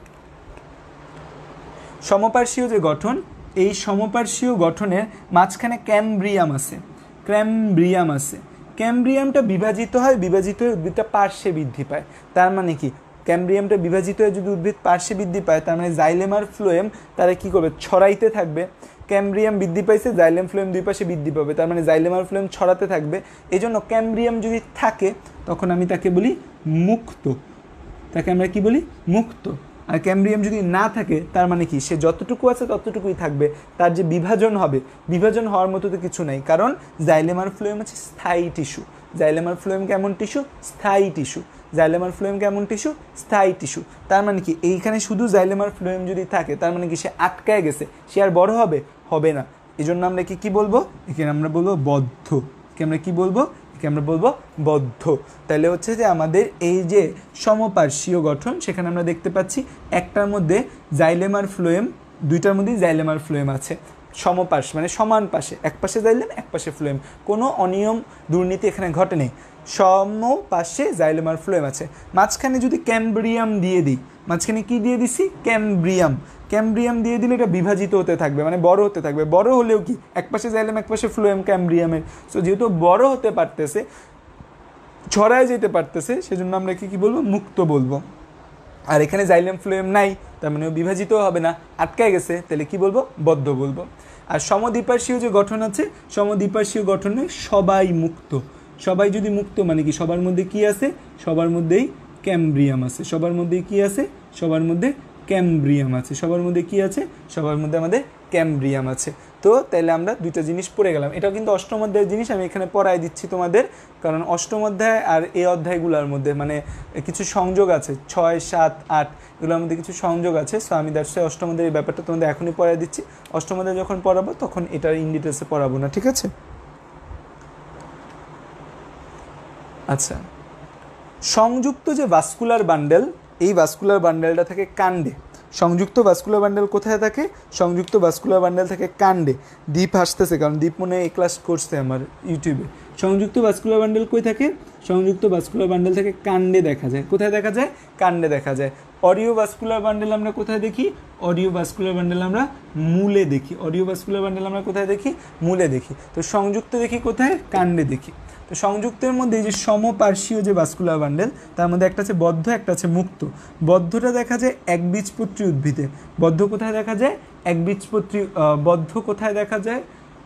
সমপার্শ্বীয় যে গঠন, এই সমপার্শ্বীয় গঠনের মাঝখানে ক্যামব্রিয়াম আছে, ক্যামব্রিয়াম আছে। ক্যামব্রিয়ামটা বিভাজিত হয়, বিভাজিত হয়ে উদ্ভিদটা পার্শ্বে বৃদ্ধি পায়। তার মানে কি, ক্যামব্রিয়ামটা বিভাজিত হয়ে যদি উদ্ভিদ পার্শ্বে বৃদ্ধি পায়, তার মানে জাইলেম আর ফ্লোয়েম তারা কী করবে, ছড়াইতে থাকবে। ক্যামব্রিয়াম বৃদ্ধি পাইছে, জাইলেম ফ্লোয়েম দুই পাশে বৃদ্ধি পাবে, তার মানে জাইলেম আর ফ্লোয়েম ছড়াতে থাকবে। এই জন্য ক্যামব্রিয়াম যদি থাকে তখন আমি তাকে বলি মুক্ত, তাকে আমরা কি বলি, মুক্ত। আর ক্যামব্রিয়াম যদি না থাকে তার মানে কি, সে যতটুকু আছে ততটুকুই থাকবে, তার যে বিভাজন হবে, বিভাজন হওয়ার মতো তো কিছু নাই, কারণ জাইলেম আর ফ্লোয়েম হচ্ছে স্থায়ী টিস্যু। জাইলেম আর ফ্লোয়েম কেমন টিস্যু, স্থায়ী টিস্যু। জাইলেম আর ফ্লোয়েম কেমন টিস্যু, স্থায়ী টিস্যু। তার মানে কি, এইখানে শুধু জাইলেম আর ফ্লোয়েম যদি থাকে তার মানে কি, সে আটকায় গেছে, সে আর বড় হবে, হবে না। এই জন্য আমরা কি কি বলবো, এখানে আমরা বলবো বদ্ধ, একে আমরা কি বলবো, একে আমরা বলবো বদ্ধ। তাহলে হচ্ছে যে আমাদের এই যে সমপার্শ্বীয় গঠন, সেখানে আমরা দেখতে পাচ্ছি একটার মধ্যে জাইলেম আর ফ্লোয়েম, দুইটার মধ্যেই জাইলেম আর ফ্লোয়েম আছে। সমপাশ মানে সমান পাশে, এক পাশে জাইলেম এক পাশে ফ্লোয়েম, কোনো অনিয়ম দুর্নীতি এখানে ঘটেনি, সম পাশে জাইলেম আর ফ্লোয়েম আছে। মাঝখানে যদি ক্যামব্রিয়াম দিয়ে দিই, মাঝখানে কি দিয়ে দিছি ক্যামব্রিয়াম, ক্যামব্রিয়াম দিয়ে দিলে এটা বিভাজিত হতে থাকবে মানে বড় হতে থাকবে, বড় হলেও কি এক পাশে জাইলেম এক পাশে ফ্লোয়েম ক্যামব্রিয়ামের, সো যেহেতু বড় হতে পারতেছে ছড়ায় যেতে পারতেছে সেজন্য আমরা কি কি বলবো মুক্ত বলবো। আর এখানে জাইলেম ফ্লোয়েম নাই তার মানে বিভাজিত হবে না, আটকায় গেছে, তাহলে কি বলবো বদ্ধ বলবো। আর সমদ্বিপার্শ্বীয় যে গঠন আছে, সমদ্বিপার্শ্বীয় গঠনে সবাই মুক্ত, সবাই যদি মুক্ত মানে কি সবার মধ্যে কি আছে, সবার মধ্যেই ক্যামব্রিয়াম আছে, সবার মধ্যে কি আছে, সবার মধ্যে ক্যামব্রিয়াম আছে, সবার মধ্যে কি আছে, সবার মধ্যে আমাদের ক্যামব্রিয়াম আছে। তো তাহলে আমরা দুইটা জিনিস পড়ে গেলাম, এটাও কিন্তু অষ্টম অধ্যায়ের জিনিস, আমি এখানে পড়াই দিচ্ছি তোমাদের, কারণ অষ্টম অধ্যায় আর এই অধ্যায়গুলোর মধ্যে মানে কিছু সংযোগ আছে, ছয় সাত আট এগুলোর মধ্যে কিছু সংযোগ আছে, সো আমি দ্যাটস ওয়াই অষ্টম অধ্যায়ের এই ব্যাপারটা তোমাদের এখনই পড়াই দিচ্ছি, অষ্টম অধ্যায় যখন পড়াবো তখন এটার ইন ডিটেলসে পড়াবো না, ঠিক আছে। আচ্ছা, সংযুক্ত যে ভাস্কুলার বান্ডেল, এই ভাস্কুলার বান্ডেলটা থাকে কাণ্ডে, সংযুক্ত ভাস্কুলার বান্ডেল কোথায় থাকে, সংযুক্ত ভাস্কুলার বান্ডেল থাকে কাণ্ডে। দীপ হাসতেছে কারণ দীপ মনে এই ক্লাস করছে আমার ইউটিউবে। সংযুক্ত ভাস্কুলার বান্ডেল কই থাকে, সংযুক্ত ভাস্কুলার বান্ডেল থাকে কাণ্ডে দেখা যায়, কোথায় দেখা যায়, কাণ্ডে দেখা যায়। অডিও ভাস্কুলার বান্ডেল আমরা কোথায় দেখি, অডিও ভাস্কুলার বান্ডেল আমরা মূলে দেখি, অডিও ভাস্কুলার বান্ডেল আমরা কোথায় দেখি, মূলে দেখি। তো সংযুক্ত দেখি কোথায়, কাণ্ডে দেখি। তো সংযুক্তের মধ্যে এই যে সমপার্শ্বীয় যে ভাস্কুলার বান্ডেল তার মধ্যে একটা আছে বদ্ধ একটা আছে মুক্ত। বদ্ধটা দেখা যায় একবীজপত্রী উদ্ভিদে, বদ্ধ কোথায় দেখা যায়, একবীজপত্রী, বদ্ধ কোথায় দেখা যায়,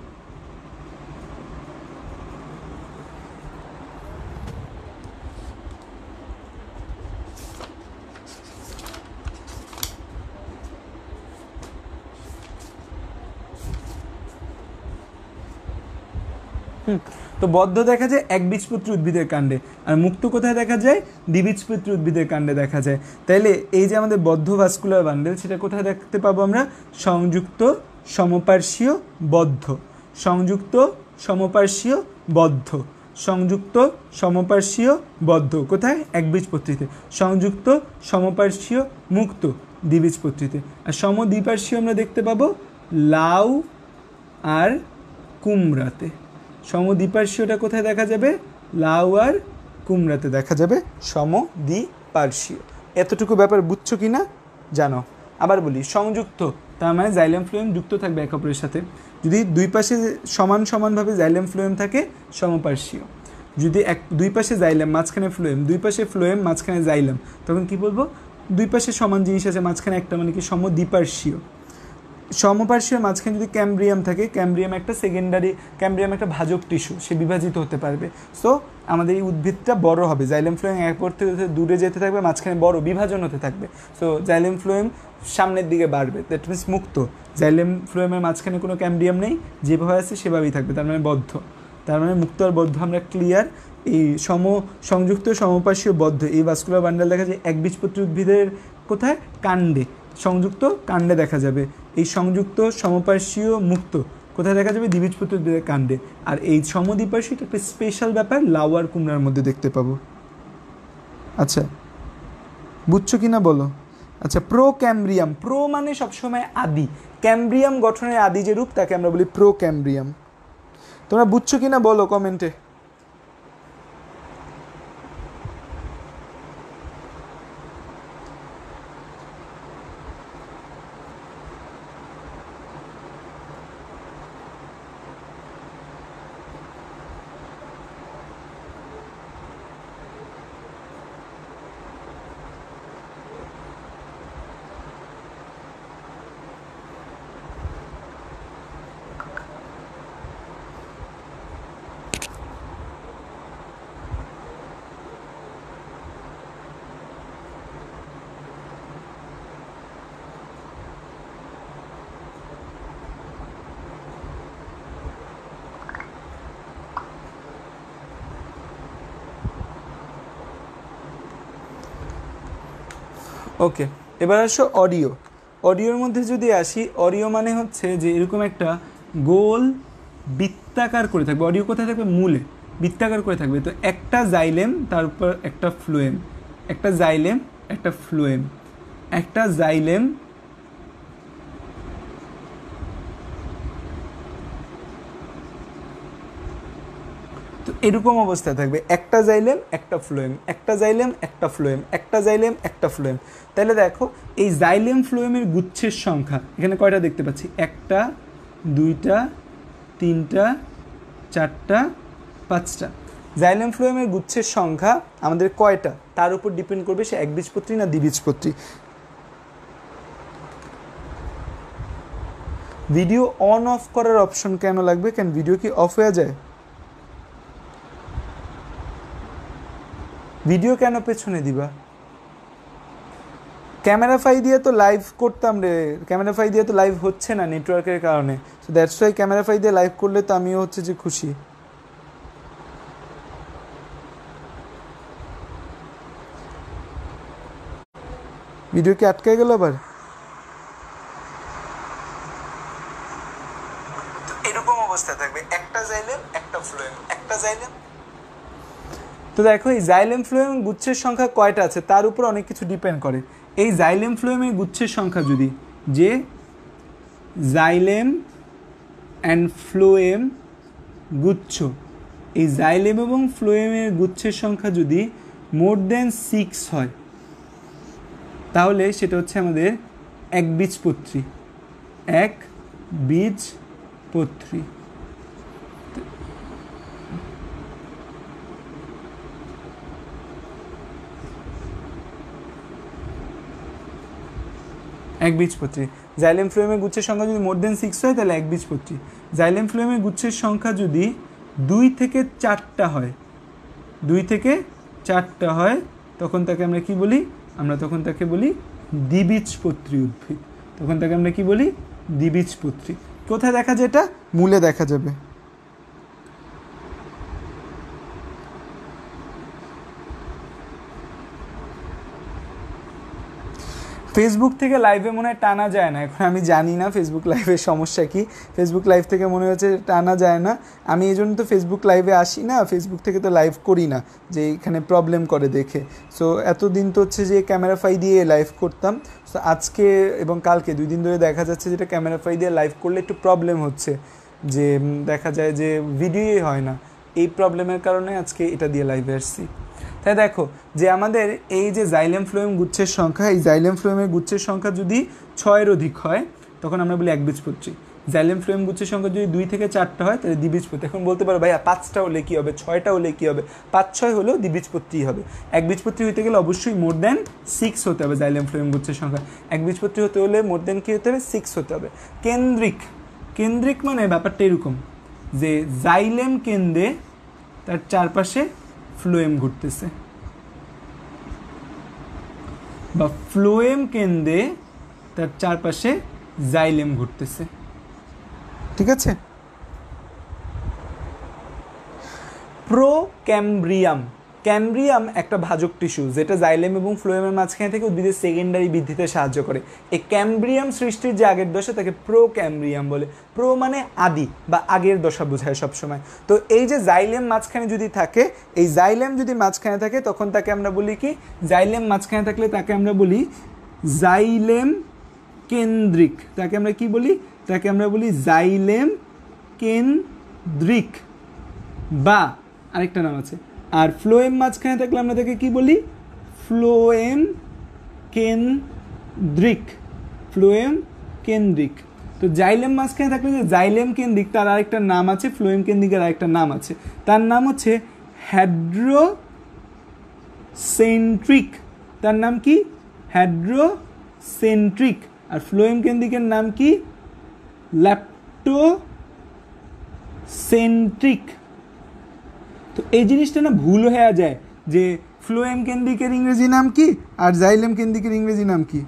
হুম তো বদ্ধ দেখা যায় একবীজপত্রী উদ্ভিদের কাণ্ডে, আর মুক্ত কোথায় দেখা যায়, দ্বিবীজপত্রী উদ্ভিদের কাণ্ডে দেখা যায়। তাইলে এই যে আমাদের বদ্ধ ভাস্কুলার বান্ডেল সেটা কোথায় দেখতে পাবো আমরা, সংযুক্ত সমপার্শ্বীয় বদ্ধ, সংযুক্ত সমপার্শ্বীয় বদ্ধ, সংযুক্ত সমপার্শ্বীয় বদ্ধ কোথায়, একবীজপত্রীতে, সংযুক্ত সমপার্শ্বীয় মুক্ত দ্বিবীজপত্রীতে। আর সমদ্বিপার্শ্বীয় আমরা দেখতে পাবো লাউ আর কুমড়াতে, সমদ্বিপার্শ্বীয়টা কোথায় দেখা যাবে, লাউ আর কুমড়াতে দেখা যাবে সমদ্বিপার্শ্বীয়। এতটুকু ব্যাপার বুঝছো কি না জানো। আবার বলি, সংযুক্ত তার মানে জাইলেম ফ্লোয়েম যুক্ত থাকবে এক অপরের সাথে, যদি দুই পাশে সমান সমানভাবে জাইলেম ফ্লোয়েম থাকে সমপার্শ্বীয়, যদি এক দুই পাশে জাইলেম মাঝখানে ফ্লোয়েম, দুই পাশে ফ্লোয়েম মাঝখানে জাইলেম, তখন কি বলবো, দুই পাশে সমান জিনিস আছে মাঝখানে একটা মানে কি সমদ্বিপার্শ্বীয়। সমপার্শ্বীয় মাঝখানে যদি ক্যামব্রিয়াম থাকে, ক্যামব্রিয়াম একটা সেকেন্ডারি, ক্যামব্রিয়াম একটা ভাজক টিস্যু, সে বিভাজিত হতে পারবে, সো আমাদের এই উদ্ভিদটা বড় হবে, জাইলেম ফ্লোয়েম এক থেকে দূরে যেতে থাকবে, মাঝখানে বড় বিভাজন হতে থাকবে, সো জাইলেম ফ্লোয়েম সামনের দিকে বাড়বে, দ্যাট মিনস মুক্ত। জাইলেম ফ্লোয়েমের মাঝখানে কোনো ক্যামব্রিয়াম নেই, যেভাবে আছে সেভাবেই থাকবে, তার মানে বদ্ধ, তার মানে মুক্ত আর বদ্ধ আমরা ক্লিয়ার। এই সম সংযুক্ত সমপার্শ্বীয় বদ্ধ এই ভাস্কুলার বান্ডেল দেখা যায় একবীজপত্রী উদ্ভিদের কোথায়, কাণ্ডে, সংযুক্ত কাণ্ডে দেখা যাবে। এই সংযুক্ত সমপার্শ্বীয় মুক্ত কোথায় দেখা যাবে, দ্বিবীজপত্রী উদ্ভিদের কাণ্ডে। আর এই সমদ্বিপার্শ্বীয় একটা স্পেশাল ব্যাপার লাউ আর কুমড়ার মধ্যে দেখতে পাবো। আচ্ছা বুঝছো কি না বলো। আচ্ছা, প্রো ক্যামব্রিয়াম, প্রো মানে সবসময় আদি, ক্যামব্রিয়াম গঠনের আদি যে রূপ তাকে আমরা বলি প্রো ক্যামব্রিয়াম। তোমরা বুঝছো কি না বলো কমেন্টে। ওকে, এবার আসো অডিও। অডিওর মধ্যে যদি আসি, অডিও মানে হচ্ছে যে এরকম একটা গোল বৃত্তাকার করে থাকবে, অডিও কোথায় থাকবে, মূলে বৃত্তাকার করে থাকবে। তো একটা জাইলেম তারপর একটা ফ্লোয়েম, একটা জাইলেম একটা ফ্লোয়েম, একটা জাইলেম এরকম অবস্থায় থাকবে, একটা জাইলেম একটা ফ্লোয়েম, একটা জাইলেম একটা ফ্লোয়েম, একটা জাইলেম একটা ফ্লোয়েম। তাহলে দেখো এই জাইলেম ফ্লোয়েমের গুচ্ছের সংখ্যা এখানে কয়টা দেখতে পাচ্ছি, একটা, দুইটা, তিনটা, চারটা, পাঁচটা। জাইলেম ফ্লোয়েমের গুচ্ছের সংখ্যা আমাদের কয়টা তার উপর ডিপেন্ড করবে সে একবীজপত্রী না দ্বিবীজপত্রী। ভিডিও অন অফ করার অপশন কেন লাগবে, কেন ভিডিও কি অফ হয়ে যায়? ভিডিও কেন পেছনে দিবা? ক্যামেরা ফাই দিয়ে তো লাইভ করতাম রে, ক্যামেরা ফাই দিয়ে তো লাইভ হচ্ছে না নেটওয়ার্কের কারণে, so that's why CameraFi দিয়ে লাইভ করলে তো আমিও হচ্ছে যে খুশি। ভিডিও কি আটকে গেল আবার? এরকম অবস্থা থাকবে, একটা জাইলেম একটা ফ্লোয়েম, একটা জাইলেম। তো দেখো এই জাইলেম ফ্লোয়েম গুচ্ছের সংখ্যা কয়টা আছে তার উপর অনেক কিছু ডিপেন্ড করে। এই জাইলেম ফ্লোয়েমের গুচ্ছের সংখ্যা যদি, যে জাইলেম অ্যান্ড ফ্লোয়েম গুচ্ছ, এই জাইলেম এবং ফ্লোয়েমের গুচ্ছের সংখ্যা যদি মোর দেন সিক্স হয় তাহলে সেটা হচ্ছে আমাদের একবীজপত্রী, এক বীজপত্রী। একবীজপত্রী। জাইলেম ফ্লোয়েমের গুচ্ছের সংখ্যা যদি মোর দেন সিক্স হয় তাহলে একবীজপত্রী। জাইলেম ফ্লোয়েমের গুচ্ছের সংখ্যা যদি দুই থেকে চারটা হয়, দুই থেকে চারটা হয় তখন তাকে আমরা কি বলি, আমরা তখন তাকে বলি দ্বিবীজপত্রী উদ্ভিদ। তখন তাকে আমরা কি বলি, দ্বিবীজপত্রী। কোথায় দেখা যায় এটা? মূলে দেখা যাবে। ফেসবুক থেকে লাইভে মনে হয় টানা যায় না, এখন আমি জানি না ফেসবুক লাইভের সমস্যা কি। ফেসবুক লাইভ থেকে মনে হচ্ছে টানা যায় না, আমি এই জন্য তো ফেসবুক লাইভে আসি না, ফেসবুক থেকে তো লাইভ করি না, যে এখানে প্রবলেম করে দেখে। সো এতদিন তো হচ্ছে যে ক্যামেরা ফাই দিয়ে লাইভ করতাম, সো আজকে এবং কালকে দুই দিন ধরে দেখা যাচ্ছে যেটা ক্যামেরা ফাই দিয়ে লাইভ করলে একটু প্রবলেম হচ্ছে, যে দেখা যায় যে ভিডিওই হয় না। এই প্রবলেমের কারণে আজকে এটা দিয়ে লাইভে আসছি। তাই দেখো যে আমাদের এই যে জাইলেম ফ্লোয়েম গুচ্ছের সংখ্যা, এই জাইলেম ফ্লোয়েমের গুচ্ছের সংখ্যা যদি ছয়ের অধিক হয় তখন আমরা বলি একবীজপত্রী। জাইলেম ফ্লোয়েম গুচ্ছের সংখ্যা যদি দুই থেকে চারটা হয় তাহলে দ্বিবীজপত্রী। এখন বলতে পারো ভাইয়া পাঁচটা হলে কী হবে, ছয়টা হলে কী হবে? পাঁচ ছয় হলেও দ্বিবীজপত্রী হবে। একবীজপত্রী হতে গেলে অবশ্যই মোর দেন সিক্স হতে হবে। জাইলেম ফ্লোয়েম গুচ্ছের সংখ্যা একবীজপত্রী হতে হলে মোর দেন কী হতে হবে, সিক্স হতে হবে। কেন্দ্রিক, কেন্দ্রিক মানে ব্যাপারটা এরকম যে জাইলেম কেন্দ্রে তার চারপাশে ফ্লোয়েম ঘুরতেছে, বা ফ্লোয়েম কেন্দ্রে তার চারপাশে জাইলেম ঘুরতেছে। ঠিক আছে। প্রোক্যাম্ব্রিয়াম, ক্যাম্ব্রিয়াম একটা ভাজক টিস্যু যেটা জাইলেম এবং ফ্লোয়েমের মাঝখানে থেকে উদ্ভিদের সেকেন্ডারি বৃদ্ধিতে সাহায্য করে। এই ক্যাম্ব্রিয়াম সৃষ্টির যে আগের দশা তাকে প্রোক্যাম্ব্রিয়াম বলে। প্রো মানে আদি বা আগের দশা বোঝায় সবসময়। তো এই যে জাইলেম মাঝখানে যদি থাকে, এই জাইলেম যদি মাঝখানে থাকে তখন তাকে আমরা বলি কি, জাইলেম মাঝখানে থাকলে তাকে আমরা বলি জাইলেম কেন্দ্রিক। তাকে আমরা কি বলি, তাকে আমরা বলি জাইলেম কেন্দ্রিক, বা আরেকটা নাম আছে। আর ফ্লোয়েম মাঝখানে থাকলে আমরা তাকে কি বলি, ফ্লোয়েম কেন্দ্রিক, ফ্লোয়েম কেন্দ্রিক। তো জাইলেম মাঝখানে থাকলে যে জাইলেম কেন্দ্রিক তার আরেকটা নাম আছে, ফ্লোয়েম কেন্দ্রিকের আরেকটা নাম আছে, তার নাম হচ্ছে হ্যাড্রোসেন্ট্রিক। তার নাম কি, হ্যাড্রোসেন্ট্রিক। আর ফ্লোয়েম কেন্দ্রিকের নাম কি, ল্যাপ্টোসেন্ট্রিক। তো এই জিনিসটা না ভুল হয়ে যায় যে ফ্লোয়েম কেন্দ্রিকের ইংরেজি নাম কি আর জাইলেম কেন্দ্রিকের ইংরেজি নাম কি।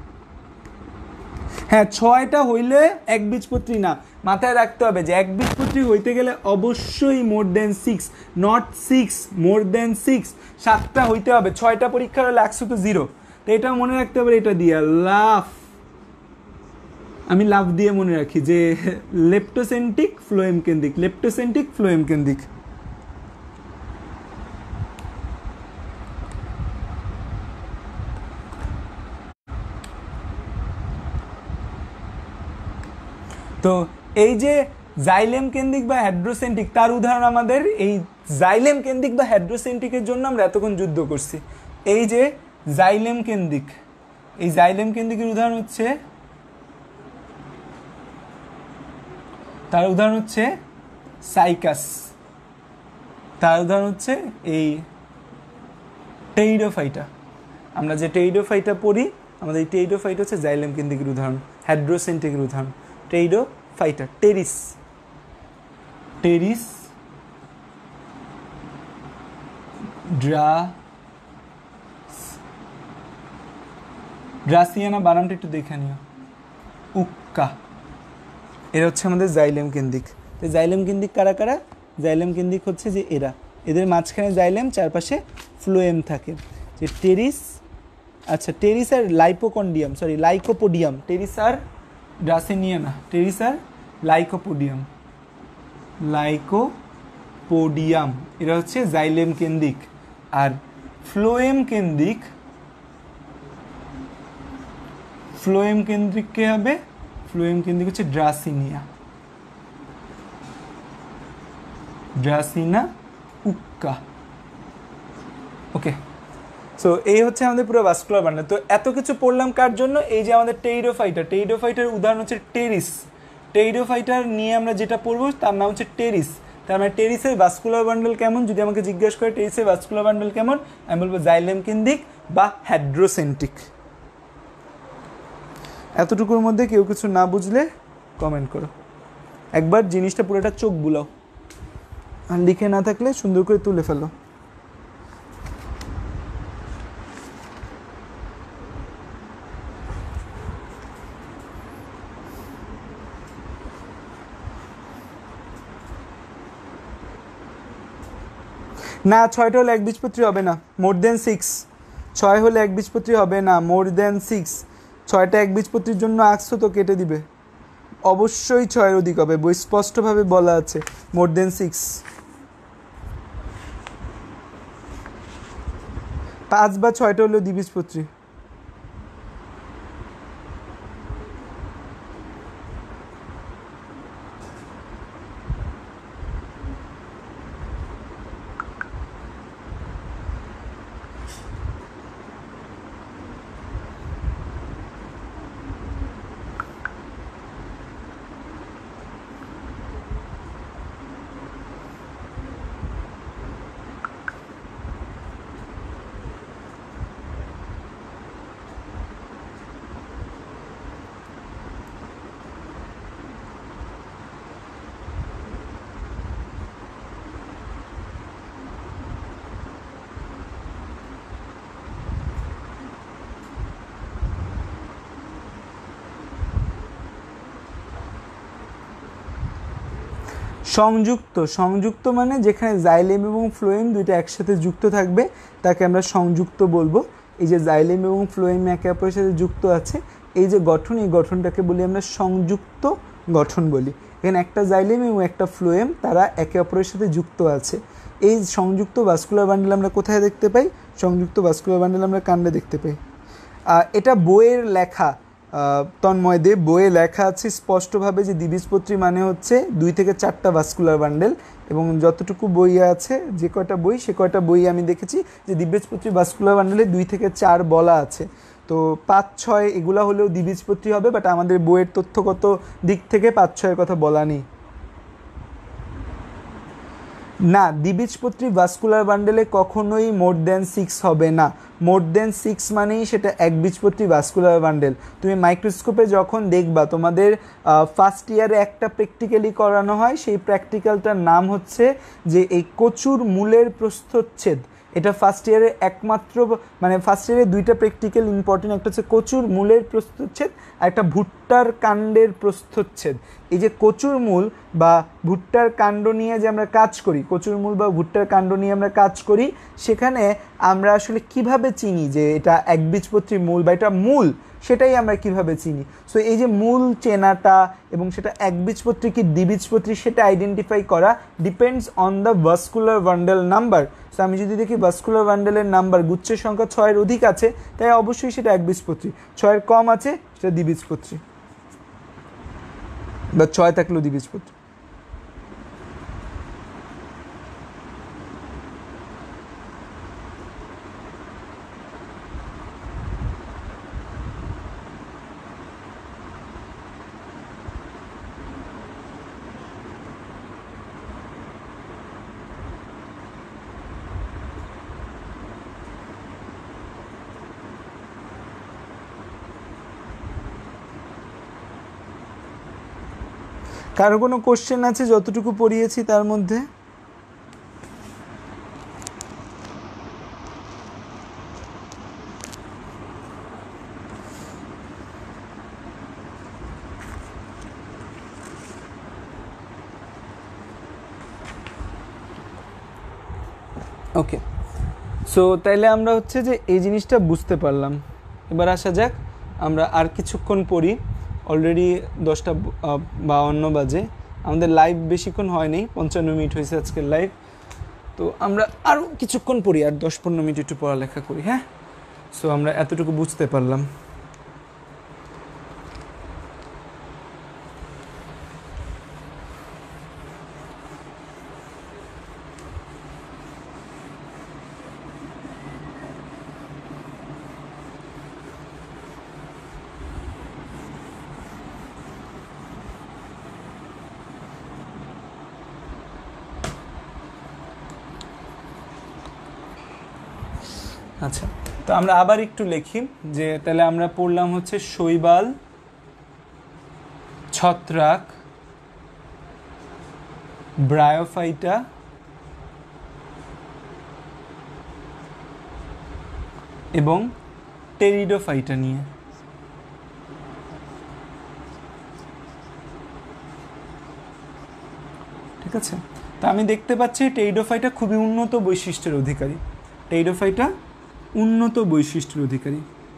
হ্যাঁ, ছয়টা হইলে একবীজপত্রী না, মাথায় রাখতে হবে যে একবীজপত্রী হইতে গেলে অবশ্যই more than six, not six, more than six. সাতটা হইতে হবে, ছয়টা পরীক্ষার হলে একশো তো জিরো। তো এটাও মনে রাখতে হবে, এটা দিয়ে লাভ, আমি লাভ দিয়ে মনে রাখি যে লেপ্টোসেন্ট্রিক ফ্লোয়েম কেন্দ্রিক, লেপ্টোসেন্ট্রিক ফ্লোয়েম কেন্দ্রিক। তো এই যে জাইলেম কেন্দ্রিক বা হাইড্রোসেন্ট্রিক, তার উদাহরণ আমাদের এই জাইলেম কেন্দ্রিক বা হাইড্রোসেন্ট্রিকের জন্য আমরা এতক্ষণ যুদ্ধ করছি। এই যে জাইলেম কেন্দ্রিক, এই জাইলেম কেন্দ্রিকের উদাহরণ হচ্ছে, তার উদাহরণ হচ্ছে সাইকাস, তার উদাহরণ হচ্ছে এই টেইডোফাইটা। আমরা যে টেইডোফাইটা পড়ি, আমাদের এই টেইডোফাইটা হচ্ছে জাইলেম কেন্দ্রিকের উদাহরণ, হাইড্রোসেন্ট্রিকের উদাহরণ। টেইডোফাইটা, টেরিস, টেরিস ড্রা ড্রাসিয়ানা বানামটা একটু দেখে নিও, উক্কা, এরা হচ্ছে আমাদের জাইলেম কেন্দ্রিক। তো জাইলেম কেন্দ্রিক কারা কারা? জাইলেম কেন্দ্রিক হচ্ছে যে এরা, এদের মাঝখানে জাইলেম, চারপাশে ফ্লোয়েম থাকে। যে টেরিস, আচ্ছা টেরিস আর লাইপোকন্ডিয়াম, সরি লাইকোপোডিয়াম, টেরিস আর ড্রাসিনিয়ানা, টেরিস আর লাইকোপোডিয়াম, লাইকোপোডিয়াম এরা হচ্ছে জাইলেম কেন্দ্রিক। আর ফ্লোয়েম কেন্দ্রিক, ফ্লোয়েম কেন্দ্রিক কে হবে? ফ্লোয়েম কেন্দ্রিক হচ্ছে ড্রাসিনিয়া, ড্রাসিনা উক্কা। ওকে, সো এই হচ্ছে আমাদের পুরো ভাস্কুলার বান্ডেল। তো এত কিছু পড়লাম কার জন্য? এই যে আমাদের টেইডোফাইটা, টেইডোফাইটার উদাহরণ হচ্ছে টেরিস। টেইডোফাইটার নিয়ে আমরা যেটা পড়বো তার নাম হচ্ছে টেরিস। তার মানে টেরিসের ভাস্কুলার বান্ডেল কেমন? যদি আমাকে জিজ্ঞেস করে টেরিসের ভাস্কুলার বান্ডেল কেমন, আমি বলবো জাইলেম কেন্দ্রিক বা হাইড্রোসেন্ট্রিক। এতটুকুর মধ্যে কেউ কিছু না বুঝলে কমেন্ট করো, একবার জিনিসটা পুরোটা চোখ বুলাও, আর লিখে না থাকলে সুন্দর করে তুলে ফেলো। না, ছয়টা হলে একবীজপত্রী হবে না, মোর দেন সিক্স। ছয় হলে একবীজপত্রী হবে না, মোর দেন সিক্স। ছয়টা একবীজপত্রীর জন্য আসছো তো কেটে দিবে, অবশ্যই ছয়ের অধিক হবে, বই স্পষ্টভাবে বলা আছে মোর দেন সিক্স। পাঁচ বা ছয়টা হলেও দ্বিবীজপত্রী। সংযুক্ত, সংযুক্ত মানে যেখানে জাইলেম এবং ফ্লোয়েম দুইটা একসাথে যুক্ত থাকবে তাকে আমরা সংযুক্ত বলবো। এই যে জাইলেম এবং ফ্লোয়েম একে অপরের সাথে যুক্ত আছে, এই যে গঠন, এই গঠনটাকে বলি আমরা সংযুক্ত গঠন বলি। এখানে একটা জাইলেম এবং একটা ফ্লোয়েম তারা একে অপরের সাথে যুক্ত আছে। এই সংযুক্ত ভাস্কুলার বান্ডেল আমরা কোথায় দেখতে পাই? সংযুক্ত ভাস্কুলার বান্ডেল আমরা কাণ্ডে দেখতে পাই। এটা বইয়ের লেখা, তন্ময় দেব বইয়ে লেখা আছে স্পষ্টভাবে যে দ্বিবীজপত্রী মানে হচ্ছে দুই থেকে চারটা ভাস্কুলার বান্ডেল, এবং যতটুকু বই আছে, যে কয়টা বই সে কয়টা বই আমি দেখেছি যে দ্বিবীজপত্রী ভাস্কুলার বান্ডেলে দুই থেকে চার বলা আছে। তো পাঁচ ছয় এগুলা হলেও দ্বিবীজপত্রী হবে, বাট আমাদের বইয়ের তথ্যগত দিক থেকে পাঁচ ছয়ের কথা বলা নেই। না, দ্বিবীজপত্রী ভাস্কুলার বান্ডেলে কখনোই মোর দেন সিক্স হবে না। মোর দেন সিক্স মানেই সেটা একবীজপত্রী ভাস্কুলার বান্ডেল। তুমি মাইক্রোস্কোপে যখন দেখবা, তোমাদের ফার্স্ট ইয়ারে একটা প্র্যাকটিক্যালি করানো হয়, সেই প্র্যাকটিক্যালটার নাম হচ্ছে যে এই কচুর মূলের প্রস্থচ্ছেদ। এটা ফার্স্ট ইয়ারে একমাত্র, মানে ফার্স্ট ইয়ারে দুইটা প্র্যাকটিক্যাল ইম্পর্টেন্ট, একটা হচ্ছে কচুর মূলের প্রস্থচ্ছেদ আর একটা ভুট্টার কাণ্ডের প্রস্থচ্ছেদ। এই যে কচুর মূল বা ভুট্টার কাণ্ড নিয়ে যে আমরা কাজ করি, কচুর মূল বা ভুট্টার কাণ্ড নিয়ে আমরা কাজ করি, সেখানে আমরা আসলে কিভাবে চিনি যে এটা একবীজপত্রী মূল বা এটা মূল, সেটাই আমরা কিভাবে চিনি। সো এই যে মূল চেনাটা এবং সেটা একবীজপত্রী কি দ্বিবীজপত্রী সেটা আইডেন্টিফাই করা depends on the vascular bundle number. So আমি যদি দেখি ভাস্কুলার বান্ডেলের নাম্বার গুচ্ছের সংখ্যা ছয়ের অধিক আছে, তাই অবশ্যই সেটা একবীজপত্রী। ছয়ের কম আছে সেটা দ্বিবীজপত্রী, বা ছয় থাকলেও দ্বিবীজপত্রী। কারো কোনো কোশ্চেন আছে যতটুকু পড়িয়েছি তার মধ্যে? ওকে, সো তাইলে আমরা হচ্ছে যে এই জিনিসটা বুঝতে পারলাম। এবার আসা যাক, আমরা আর কিছুক্ষণ পড়ি। অলরেডি দশটা বাউন্ন বাজে, আমাদের লাইভ বেশিক্ষণ হয়নি, পঞ্চান্ন মিনিট হয়েছে আজকের লাইভ। তো আমরা আরও কিছুক্ষণ পড়ি, আর দশ পনেরো মিনিট একটু পড়ালেখা করি। হ্যাঁ, সো আমরা এতটুকু বুঝতে পারলাম। আচ্ছা, তো আমরা আবার একটু লিখি যে তাহলে আমরা পড়লাম হচ্ছে শৈবাল, ছত্রাক, ব্রায়োফাইটা এবং টেরিডোফাইটা নিয়ে। ঠিক আছে, তা আমি দেখতে পাচ্ছি টেরিডোফাইটা খুবই উন্নত বৈশিষ্ট্যের অধিকারী। টেরিডোফাইটা উন্নত বৈশিষ্ট্যের অধিকারী।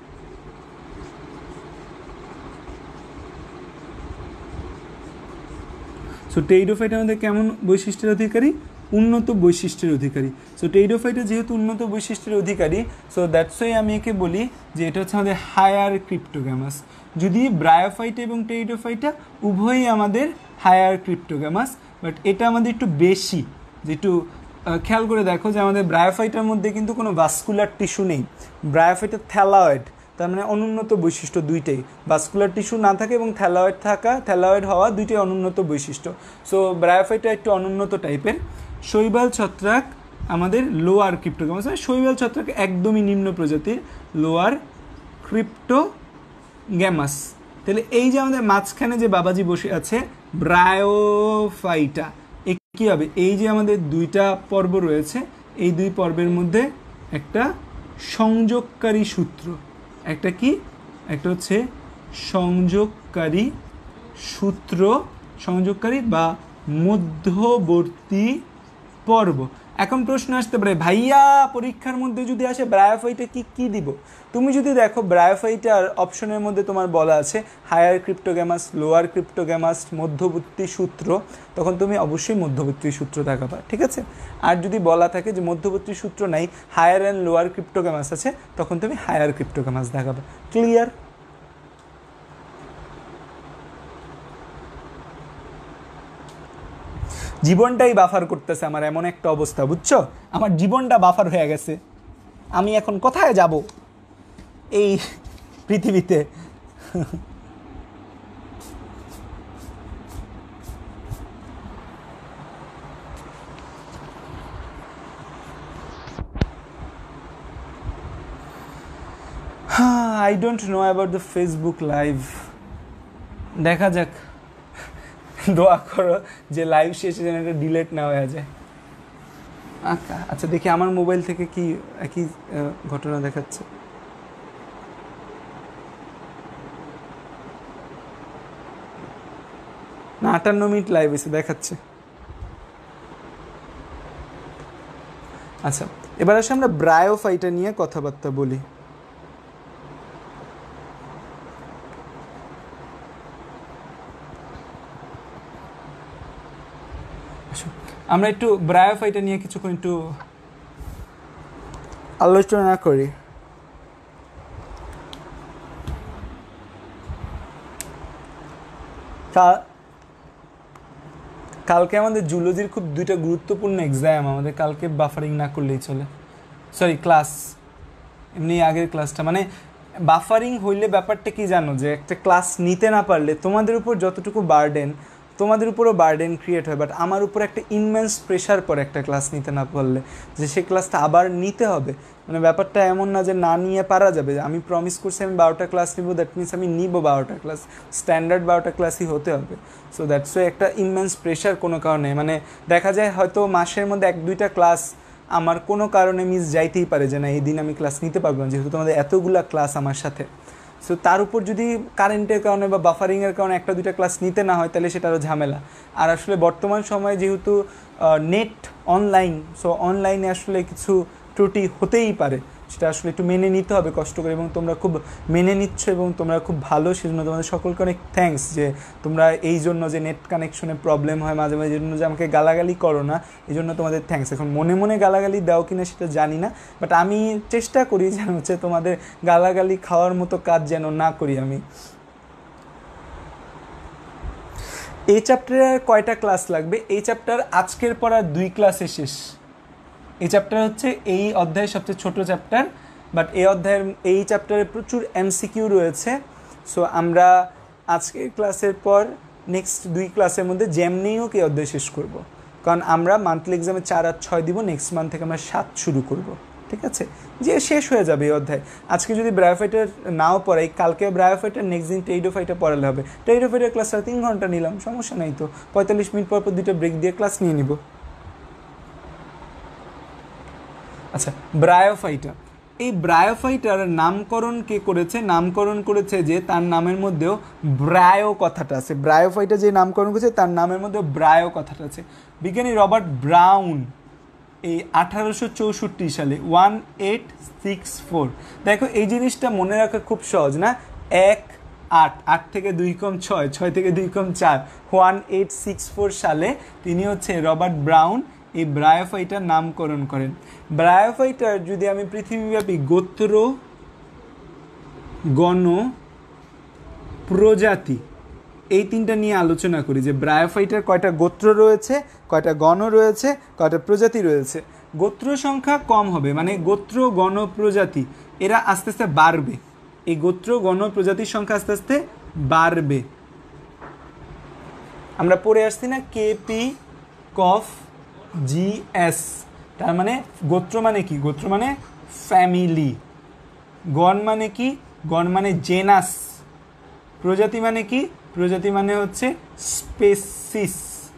সো টেরিডোফাইটা আমাদের কেমন বৈশিষ্ট্যের অধিকারী? উন্নত বৈশিষ্ট্যের অধিকারী। সো টেরিডোফাইটা যেহেতু উন্নত বৈশিষ্ট্যের অধিকারী, সো দ্যাটস ওয়াই আমি একে বলি যে এটা হচ্ছে আমাদের হায়ার ক্রিপ্টোগ্যামাস। যদি ব্রায়োফাইটা এবং টেরিডোফাইটা উভয়ই আমাদের হায়ার ক্রিপ্টোগ্যামাস, বাট এটা আমাদের একটু বেশি। যে একটু খেয়াল করে দেখো যে আমাদের ব্রায়োফাইটার মধ্যে কিন্তু কোনো ভাস্কুলার টিস্যু নেই। ব্রায়োফাইটা থ্যালায়েড, তার মানে অনুন্নত বৈশিষ্ট্য দুইটাই। ভাস্কুলার টিস্যু না থাকে এবং থ্যালায়েড থাকা, থ্যালায়েড হওয়া দুইটাই অনুন্নত বৈশিষ্ট্য। সো ব্রায়োফাইটা একটু অনুন্নত টাইপের। শৈবাল ছত্রাক আমাদের লোয়ার ক্রিপ্টোগ্যামাস, মানে শৈবাল ছত্রাক একদমই নিম্ন প্রজাতির লোয়ার ক্রিপ্টোগ্যামাস। তাহলে এই যে আমাদের মাঝখানে যে বাবাজি বসে আছে ব্রায়োফাইটা, কী হবে? এই যে আমাদের দুইটা পর্ব রয়েছে, এই দুই পর্বের মধ্যে একটা সংযোগকারী সূত্র, একটা কি একটা হচ্ছে সংযোগকারী সূত্র, সংযোগকারী বা মধ্যবর্তী পর্ব। এখন প্রশ্ন আসতে পারে, ভাইয়া পরীক্ষার মধ্যে যদি আসে ব্রায়োফাইটা কি কি দিব? তুমি যদি দেখো ব্রায়োফাইটার অপশনের মধ্যে তোমার বলা আছে হায়ার ক্রিপ্টোগ্যামাস, লোয়ার ক্রিপ্টোগ্যামাস, মধ্যবর্তী সূত্র, তখন তুমি অবশ্যই মধ্যবর্তী সূত্র দেখাবা। ঠিক আছে, আর যদি বলা থাকে যে মধ্যবর্তী সূত্র নাই, হায়ার অ্যান্ড লোয়ার ক্রিপ্টোগ্যামাস আছে, তখন তুমি হায়ার ক্রিপ্টোগ্যামাস দেখাবা। ক্লিয়ার? জীবনটাই বাফার করতেছে আমার, এমন একটা অবস্থা, বুঝছো? আমার জীবনটা বাফার হয়ে গেছে। আমি এখন কোথায় যাব এই পৃথিবীতে? I don't know about the Facebook live. দেখা যাক, দোয়া করো যে লাইভ শেষে যেন এটা ডিলেট না হয়ে যায়। আচ্ছা দেখি আমার মোবাইল থেকে কি একই ঘটনা দেখাচ্ছে। না, আটান্ন মিনিট লাইভ এসে দেখাচ্ছে। আচ্ছা, এবার আসে আমরা ব্রায়োফাইটা নিয়ে কথাবার্তা বলি। আমরা একটু ব্রায়োফাইটা নিয়ে কিছুক্ষণ একটু আলোচনা করি। কালকে আমাদের জুলজির খুব দুইটা গুরুত্বপূর্ণ এক্সাম, আমাদের কালকে বাফারিং না করলেই চলে। সরি, ক্লাস এমনি আগের ক্লাসটা, মানে বাফারিং হইলে ব্যাপারটা কি জানো, যে একটা ক্লাস নিতে না পারলে তোমাদের উপর যতটুকু বার্ডেন, তোমাদের উপরও বার্ডেন ক্রিয়েট হয়, বাট আমার উপর একটা ইনমেন্স প্রেশার পড়ে একটা ক্লাস নিতে না পারলে, যে সেই ক্লাসটা আবার নিতে হবে। মানে ব্যাপারটা এমন না যে না নিয়ে পারা যাবে। আমি প্রমিস করছি আমি বারোটা ক্লাস নিব, দ্যাট মিনস আমি নিব বারোটা ক্লাস, স্ট্যান্ডার্ড বারোটা ক্লাসই হতে হবে। সো দ্যাটস ওয়াই একটা ইনমেন্স প্রেশার কোনো কারণে, মানে দেখা যায় হয়তো মাসের মধ্যে এক দুইটা ক্লাস আমার কোনো কারণে মিস যাইতেই পারে, যে না এই দিন আমি ক্লাস নিতে পারবো না, যেহেতু তোমাদের এতগুলা ক্লাস আমার সাথে। সো তার উপর যদি কারেন্টের কারণে বা বাফারিংয়ের কারণে একটা দুইটা ক্লাস নিতে না হয়, তাহলে সেটা আরও ঝামেলা। আর আসলে বর্তমান সময়ে যেহেতু নেট অনলাইন, সো অনলাইনে আসলে কিছু ত্রুটি হতেই পারে, সেটা আসলে একটু মেনে নিতে হবে কষ্ট করে, এবং তোমরা খুব মেনে নিচ্ছ এবং তোমরা খুব ভালো, সেজন্য তোমাদের সকলকে অনেক থ্যাঙ্কস যে তোমরা এই জন্য যে নেট কানেকশনে প্রবলেম হয় মাঝে মাঝে, এই জন্য যে আমাকে গালাগালি করো না, এই জন্য তোমাদের থ্যাঙ্কস। এখন মনে মনে গালাগালি দাও কিনা সেটা জানি না, বাট আমি চেষ্টা করি যেন হচ্ছে তোমাদের গালাগালি খাওয়ার মতো কাজ যেন না করি আমি। এই চ্যাপ্টারে কয়টা ক্লাস লাগবে? এই চ্যাপ্টার আজকের পর আর দুই ক্লাসে শেষ। এই চ্যাপ্টার হচ্ছে এই অধ্যায়ের সবচেয়ে ছোট চ্যাপ্টার, বাট এই অধ্যায়ের এই চ্যাপ্টারে প্রচুর এমসিকিউ রয়েছে। সো আমরা আজকের ক্লাসের পর নেক্সট দুই ক্লাসের মধ্যে যেমনিও কি অধ্যায় শেষ করব, কারণ আমরা মান্থলি এক্সামে চার আর ছয় দিব, নেক্সট মান্থ থেকে আমরা সাত শুরু করব, ঠিক আছে? যে শেষ হয়ে যাবে এই অধ্যায়। আজকে যদি ব্রায়োফাইটার নাও পড়াই, কালকে ব্রায়োফাইটার, নেক্সট দিন টেইডোফাইটার পড়ালে হবে। টেইডোফাইটার ক্লাস তিন ঘন্টা নিলাম, সমস্যা নেই তো, পঁয়তাল্লিশ মিনিট পর পর দুটো ব্রেক দিয়ে ক্লাস নিয়ে নিব। আচ্ছা, ব্রায়োফাইটা, এই ব্রায়োফাইটার নামকরণ কে করেছে? নামকরণ করেছে যে তার নামের মধ্যেও ব্রায়ো কথাটা আছে। ব্রায়োফাইটা যে নামকরণ করেছে তার নামের মধ্যেও ব্রায়ো কথাটা আছে। বিজ্ঞানী রবার্ট ব্রাউন এই আঠারোশো চৌষট্টি সালে ওয়ান এইট সিক্স ফোর, দেখো এই জিনিসটা মনে রাখা খুব সহজ না? এক আট, আট থেকে দুই কম ছয়, ছয় থেকে দুই কম চার, ওয়ান এইট সিক্স ফোর সালে তিনি হচ্ছে রবার্ট ব্রাউন এই ব্রায়োফাইটার নামকরণ করেন। ব্রায়োফাইটার যদি আমি পৃথিবীব্যাপী গোত্র, গণ, প্রজাতি এই তিনটা নিয়ে আলোচনা করি, যে ব্রায়োফাইটার কয়টা গোত্র রয়েছে, কয়টা গণ রয়েছে, কয়টা প্রজাতি রয়েছে। গোত্র সংখ্যা কম হবে, মানে গোত্র, গণ, প্রজাতি এরা আস্তে আস্তে বাড়বে। এই গোত্র, গণ, প্রজাতির সংখ্যা আস্তে আস্তে বাড়বে। আমরা পড়ে আসছি না কেপি কফ জি এস, তার মানে গোত্র মানে কি? গোত্র মানে ফ্যামিলি। গণ মানে কি? গণ মানে জেনাস। প্রজাতি মানে কি? প্রজাতি মানে হচ্ছে স্পেসিস।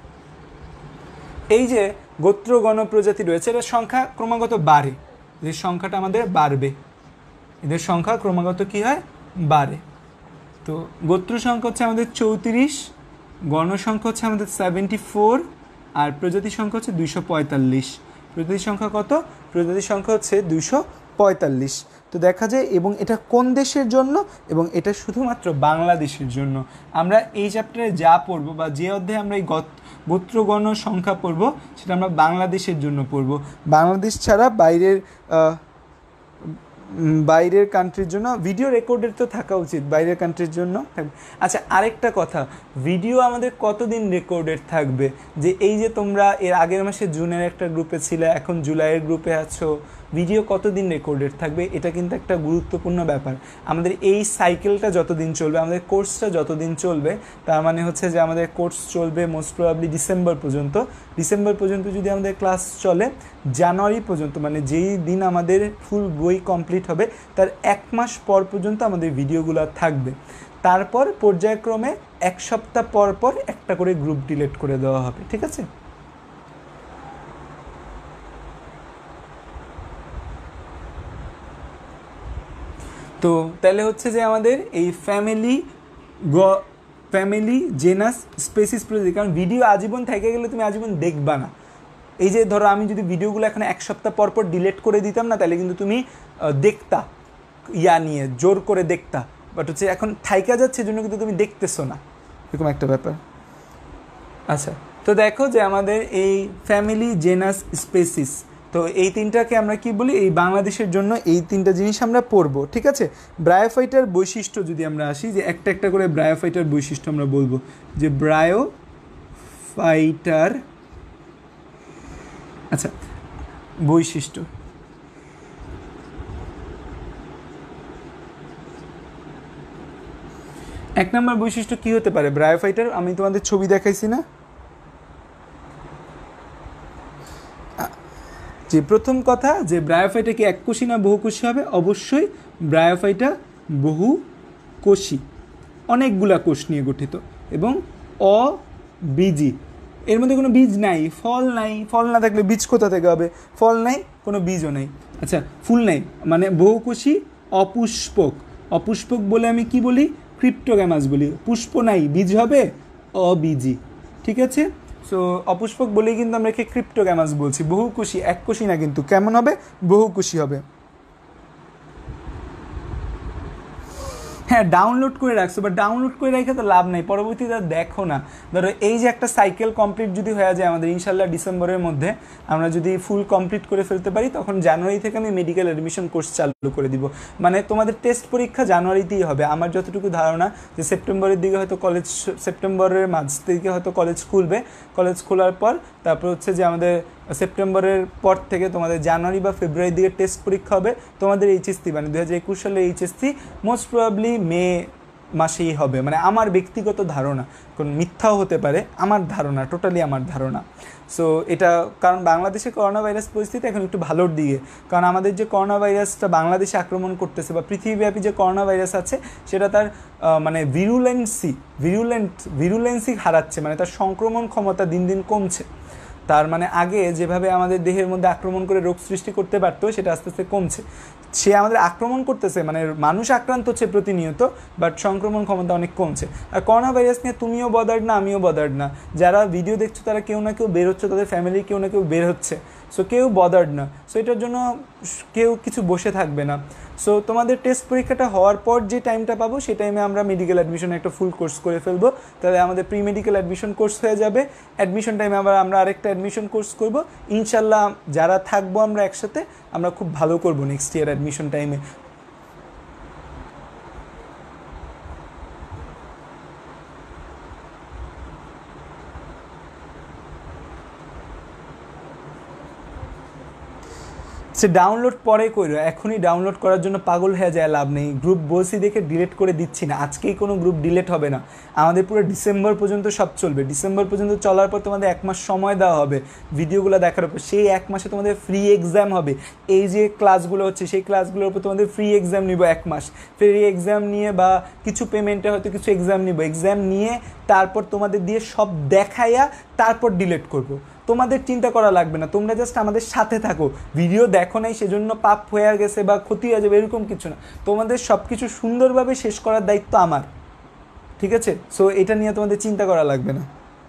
এই যে গোত্র, গণ, প্রজাতি রয়েছে, এর সংখ্যা ক্রমাগত বাড়ে। এদের সংখ্যাটা আমাদের বাড়বে, এদের সংখ্যা ক্রমাগত কি হয়? বাড়ে। তো গোত্র সংখ্যা হচ্ছে আমাদের চৌত্রিশ, গণ সংখ্যা হচ্ছে আমাদের সেভেন্টি ফোর, আর প্রজাতির সংখ্যা হচ্ছে দুইশো পঁয়তাল্লিশ। প্রজাতির সংখ্যা কত? প্রজাতির সংখ্যা হচ্ছে দুইশো পঁয়তাল্লিশ। তো দেখা যায়, এবং এটা কোন দেশের জন্য? এবং এটা শুধুমাত্র বাংলাদেশের জন্য। আমরা এই চ্যাপ্টারে যা পড়বো বা যে অধ্যায়ে আমরা এই গোত্রগণ সংখ্যা পড়বো, সেটা আমরা বাংলাদেশের জন্য পড়বো। বাংলাদেশ ছাড়া বাইরের বাইরের কান্ট্রির জন্য ভিডিও রেকর্ডের তো থাকা উচিত, বাইরের কান্ট্রির জন্য থাকবে। আচ্ছা, আরেকটা কথা, ভিডিও আমাদের কতদিন রেকর্ডেড থাকবে? যে এই যে তোমরা এর আগের মাসে জুনের একটা গ্রুপে ছিলে, এখন জুলাইয়ের গ্রুপে আছো, ভিডিও কতদিন রেকর্ডেড থাকবে? এটা কিন্তু একটা গুরুত্বপূর্ণ ব্যাপার। আমাদের এই সাইকেলটা যতদিন চলবে, আমাদের কোর্সটা যতদিন চলবে, তার মানে হচ্ছে যে আমাদের কোর্স চলবে মোস্ট প্রবাবলি ডিসেম্বর পর্যন্ত। ডিসেম্বর পর্যন্ত যদি আমাদের ক্লাস চলে, জানুয়ারি পর্যন্ত, মানে যেই দিন আমাদের ফুল বই কমপ্লিট হবে তার এক মাস পর পর্যন্ত আমাদের ভিডিওগুলো থাকবে। তারপর পর্যায়ক্রমে এক সপ্তাহ পর পর একটা করে গ্রুপ ডিলিট করে দেওয়া হবে, ঠিক আছে? তো তাহলে হচ্ছে যে আমাদের এই ফ্যামিলি, গ ফ্যামিলি, জেনাস, স্পেসিস, প্রজাতি, কারণ ভিডিও আজীবন থেকে গেলে তুমি আজীবন দেখবা না। এই যে ধরো আমি যদি ভিডিওগুলো এখন এক সপ্তাহ পর পর ডিলিট করে দিতাম না, তাহলে কিন্তু তুমি দেখতা, ইয়া নিয়ে জোর করে দেখতা, বাট হচ্ছে এখন থাইকা যাচ্ছে জন্য কিন্তু তুমি দেখতেছো না, এরকম একটা ব্যাপার। আচ্ছা, তো দেখো যে আমাদের এই ফ্যামিলি, জেনাস, স্পেসিস, তো এই তিনটাকে আমরা কি বলি? এই বাংলাদেশের জন্য এই তিনটা জিনিস আমরা পড়বো, ঠিক আছে? ব্রায়োফাইটার বৈশিষ্ট্য যদি আমরা আসি, যে একটা একটা করে ব্রায়োফাইটার বৈশিষ্ট্য আমরা বলবো, যে ব্রায়োফাইটার, আচ্ছা বৈশিষ্ট্য, এক নম্বর বৈশিষ্ট্য কি হতে পারে ব্রায়োফাইটার? আমি তোমাদের ছবি দেখাইছি না? যে প্রথম কথা যে ব্রায়োফাইটা কি এককোষী না বহুকোষী হবে? অবশ্যই ব্রায়োফাইটা বহুকোষী, অনেকগুলা কোষ নিয়ে গঠিত এবং অবীজি। এর মধ্যে কোনো বীজ নাই, ফল নাই। ফল না থাকলে বীজ কোথা থেকে হবে? ফল নাই, কোনো বীজও নাই। আচ্ছা, ফুল নাই মানে বহুকোষী, অপুষ্পক। অপুষ্পক বলে আমি কি বলি? ক্রিপ্টোগ্যামাস বলি। পুষ্প নাই, বীজ হবে অবীজি। ঠিক আছে, সো অপুষ্পক বলেই কিন্তু আমরা একে ক্রিপ্টোগ্যামাস বলছি। বহুকোষী, এককোষী না কিন্তু। কেমন হবে? বহুকোষী হবে। হ্যাঁ, ডাউনলোড করে রাখছো, বাট ডাউনলোড করে রেখে তো লাভ নেই, পরবর্তীতে দেখো না। ধরো এই যে একটা সাইকেল কমপ্লিট যদি হয়ে যায় আমাদের ইনশাল্লাহ ডিসেম্বরের মধ্যে, আমরা যদি ফুল কমপ্লিট করে ফেলতে পারি, তখন জানুয়ারি থেকে আমি মেডিকেল অ্যাডমিশন কোর্স চালু করে দিব। মানে তোমাদের টেস্ট পরীক্ষা জানুয়ারিতেই হবে আমার যতটুকু ধারণা, যে সেপ্টেম্বরের দিকে হয়তো কলেজ, সেপ্টেম্বরের মাঝ থেকে হয়তো কলেজ খুলবে। কলেজ খোলার পর তারপর হচ্ছে যে আমাদের সেপ্টেম্বরের পর থেকে তোমাদের জানুয়ারি বা ফেব্রুয়ারির দিকে টেস্ট পরীক্ষা হবে তোমাদের এইচএসসি, মানে দু হাজার একুশ সালের এইচএসসি মোস্ট প্রবাবলি মে মাসেই হবে। মানে আমার ব্যক্তিগত ধারণা, কোন মিথ্যাও হতে পারে, আমার ধারণা, টোটালি আমার ধারণা। সো এটা কারণ বাংলাদেশে করোনা ভাইরাস পরিস্থিতি এখন একটু ভালোর দিকে, কারণ আমাদের যে করোনা ভাইরাসটা বাংলাদেশে আক্রমণ করতেছে বা পৃথিবীব্যাপী যে করোনা ভাইরাস আছে সেটা তার মানে ভিরুলেন্সি ভিরুলেন্ট ভিরুলেন্সি হারাচ্ছে, মানে তার সংক্রমণ ক্ষমতা দিন দিন কমছে। তার মানে আগে যেভাবে আমাদের দেহের মধ্যে আক্রমণ করে রোগ সৃষ্টি করতে পারতো সেটা আস্তে আস্তে কমছে। সে আমাদের আক্রমণ করতেছে, মানে মানুষ আক্রান্ত হচ্ছে প্রতিনিয়ত, বাট সংক্রমণ ক্ষমতা অনেক কমছে। আর করোনা ভাইরাস নিয়ে তুমিও বদার্ড না, আমিও বদার্ড না। যারা ভিডিও দেখছো তারা কেউ না কেউ বের হচ্ছে, তাদের ফ্যামিলির কেউ না কেউ বের হচ্ছে। সো কেউ বদার্ড না, সো এটার জন্য কেউ কিছু বসে থাকবে না। সো তোমাদের টেস্ট পরীক্ষাটা হওয়ার পর যে টাইমটা পাবো সেই টাইমে আমরা মেডিকেল অ্যাডমিশন একটা ফুল কোর্স করে ফেলবো। তাহলে আমাদের প্রি মেডিকেল অ্যাডমিশন কোর্স হয়ে যাবে। অ্যাডমিশন টাইমে আবার আমরা আরেকটা অ্যাডমিশন কোর্স করব ইনশাল্লাহ। যারা থাকবো আমরা একসাথে, আমরা খুব ভালো করবো নেক্সট ইয়ার অ্যাডমিশন টাইমে। সে ডাউনলোড পরে করো, এখনই ডাউনলোড করার জন্য পাগল হয়ে যায় লাভ নেই। গ্রুপ বলছি দেখে ডিলিট করে দিচ্ছি না, আজকেই কোনো গ্রুপ ডিলিট হবে না। আমাদের পুরো ডিসেম্বর পর্যন্ত সব চলবে। ডিসেম্বর পর্যন্ত চলার পর তোমাদের এক মাস সময় দেওয়া হবে ভিডিওগুলো দেখার উপর। সেই এক মাসে তোমাদের ফ্রি এক্সাম হবে। এই যে ক্লাসগুলো হচ্ছে সেই ক্লাসগুলোর উপর তোমাদের ফ্রি এক্সাম নিব এক মাস। ফ্রি এক্সাম নিয়ে বা কিছু পেমেন্টে হয়তো কিছু এক্সাম নিব, এক্সাম নিয়ে তারপর তোমাদের দিয়ে সব দেখাইয়া তারপর ডিলিট করব। তোমাদের চিন্তা করা লাগবে না, তোমরা জাস্ট আমাদের সাথে থাকো। ভিডিও দেখো নাই সেজন্য পাপ হয়ে গেছে বা ক্ষতি হয়ে যাবে এরকম কিছু না। তোমাদের সব কিছু সুন্দরভাবে শেষ করার দায়িত্ব আমার, ঠিক আছে? সো এটা নিয়ে তোমাদের চিন্তা করা লাগবে না।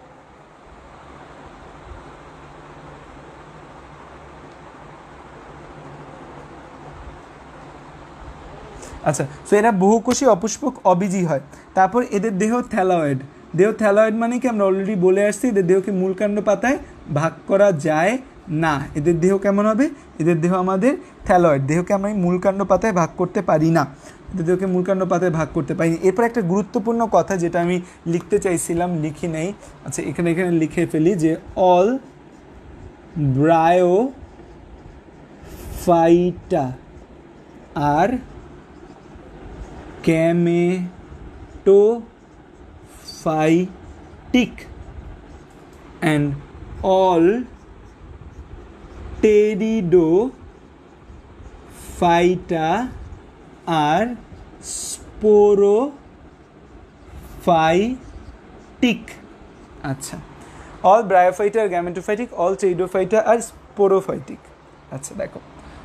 আচ্ছা, সো এরা বহুকোষী, অপুষ্পক, অবীজি হয়। তারপর এদের দেহ থ্যালয়েড। দেহ থ্যালয়েড মানে কি আমরা অলরেডি বলে আসছি, এদের দেহকে মূলকাণ্ড পাতায় ভাগ করা যায় না। এদের দেহ কেমন হবে? এদের দেহ আমাদের থ্যালয়েড। দেহকে আমরা মূলকাণ্ড পাতায় ভাগ করতে পারি না, এদের দেহকে মূলকাণ্ড পাতায় ভাগ করতে পারি। এরপর একটা গুরুত্বপূর্ণ কথা যেটা আমি লিখতে চাইছিলাম, লিখি নেই। আচ্ছা, এখানে এখানে লিখে ফেলি যে অল ব্রায়োফাইটা আর gametophytic and all pteridophyta are sporophytic. আচ্ছা, all bryophyta are gametophytic, all pteridophyta are sporophytic. আচ্ছা দেখো,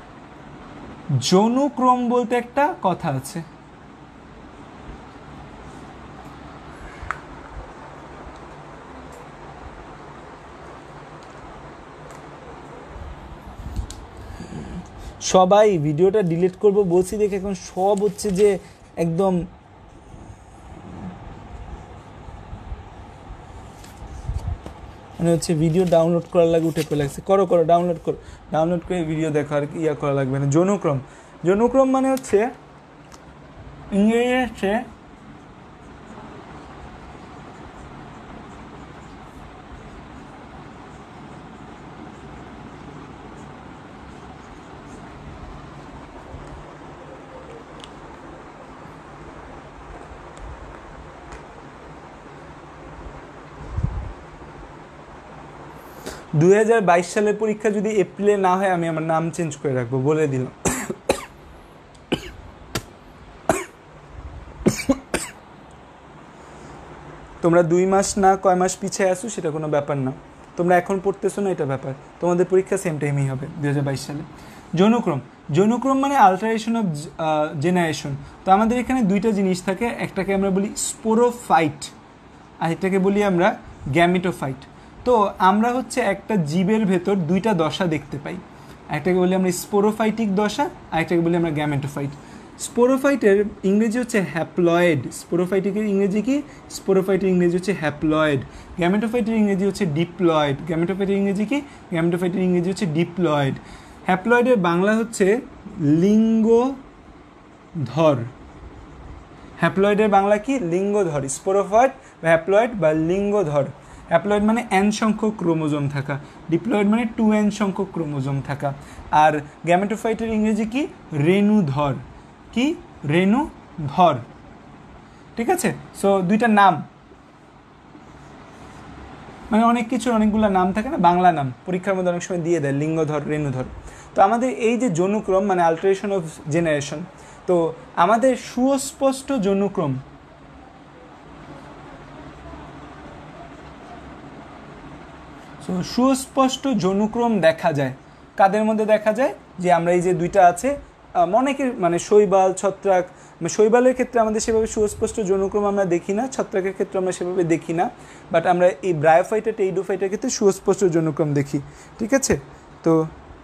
যৌনক্রম বলতে একটা কথা আছে। সবাই ভিডিওটা ডিলিট করব বলছি দেখে এখন সব হচ্ছে যে একদম মানে হচ্ছে ভিডিও ডাউনলোড করার লাগে উঠে পড়ে লাগছে। করো করো ডাউনলোড করো, ডাউনলোড করে ভিডিও দেখো, আর ইয়া করা লাগবে না। যৌনক্রম, যৌনক্রম মানে হচ্ছে ইংরেজি হচ্ছে দুই হাজার বাইশ সালের পরীক্ষা যদি এপ্রিলে না হয় আমি আমার নাম চেঞ্জ করে রাখবো, বলে দিলাম। তোমরা দুই মাস না কয় মাস পিছিয়ে আসো সেটা কোনো ব্যাপার না, তোমরা এখন পড়তেছো না এটা ব্যাপার, তোমাদের পরীক্ষা সেম টাইমেই হবে দুই হাজার বাইশ সালে। যৌনক্রম, যৌনক্রম মানে আল্টারেশন অফ জেনারেশন। তো আমাদের এখানে দুইটা জিনিস থাকে, একটাকে আমরা বলি স্পোরোফাইট আর একটাকে বলি আমরা গ্যামেটোফাইট। তো আমরা হচ্ছে একটা জীবের ভেতর দুইটা দশা দেখতে পাই, একটাকে বলি আমরা স্পোরোফাইটিক দশা আর একটাকে বলি আমরা গ্যামেটোফাইট। স্পোরোফাইটের ইংরেজি হচ্ছে হ্যাপ্লয়েড, স্পোরোফাইটিকের ইংরেজি কি, স্পোরোফাইটের ইংরেজি হচ্ছে হ্যাপ্লয়েড। গ্যামেটোফাইটের ইংরেজি হচ্ছে ডিপ্লয়েড, গ্যামেটোফাইটের ইংরেজি কি, গ্যামেটোফাইটের ইংরেজি হচ্ছে ডিপ্লয়েড। হ্যাপ্লয়েডের বাংলা হচ্ছে লিঙ্গধর, হ্যাপ্লয়েডের বাংলা কি, লিঙ্গধর। স্পোরোফাইট বা হ্যাপ্লয়েড বা লিঙ্গধর। হ্যাপ্লয়েড মানে এন সংখ্যক ক্রোমোজোম থাকা, ডিপ্লয়েড মানে টু এন সংখ্যক ক্রোমোজোম থাকা। আর গ্যামেটোফাইটের ইংরেজি কি, রেণুধর, কি, রেণুধর। ঠিক আছে, সো দুইটা নাম, মানে অনেক কিছু অনেকগুলো নাম থাকে না, বাংলা নাম পরীক্ষার মধ্যে অনেক সময় দিয়ে দেয়, লিঙ্গধর, রেণুধর। তো আমাদের এই যে যৌনক্রম মানে আল্টারেশন অফ জেনারেশন, তো আমাদের সুস্পষ্ট যৌনক্রম সো সুস্পষ্ট যৌনক্রম দেখা যায় কাদের মধ্যে দেখা যায়, যে আমরা এই যে দুইটা আছে অনেকের মানে শৈবাল, ছত্রাক, শৈবালের ক্ষেত্রে আমাদের সেভাবে সুস্পষ্ট যৌনক্রম আমরা দেখি না, ছত্রাকের ক্ষেত্রে আমরা সেভাবে দেখি না, বাট আমরা এই ব্রায়োফাইটা, টেইডোফাইটার ক্ষেত্রে সুস্পষ্ট যৌনক্রম দেখি। ঠিক আছে, তো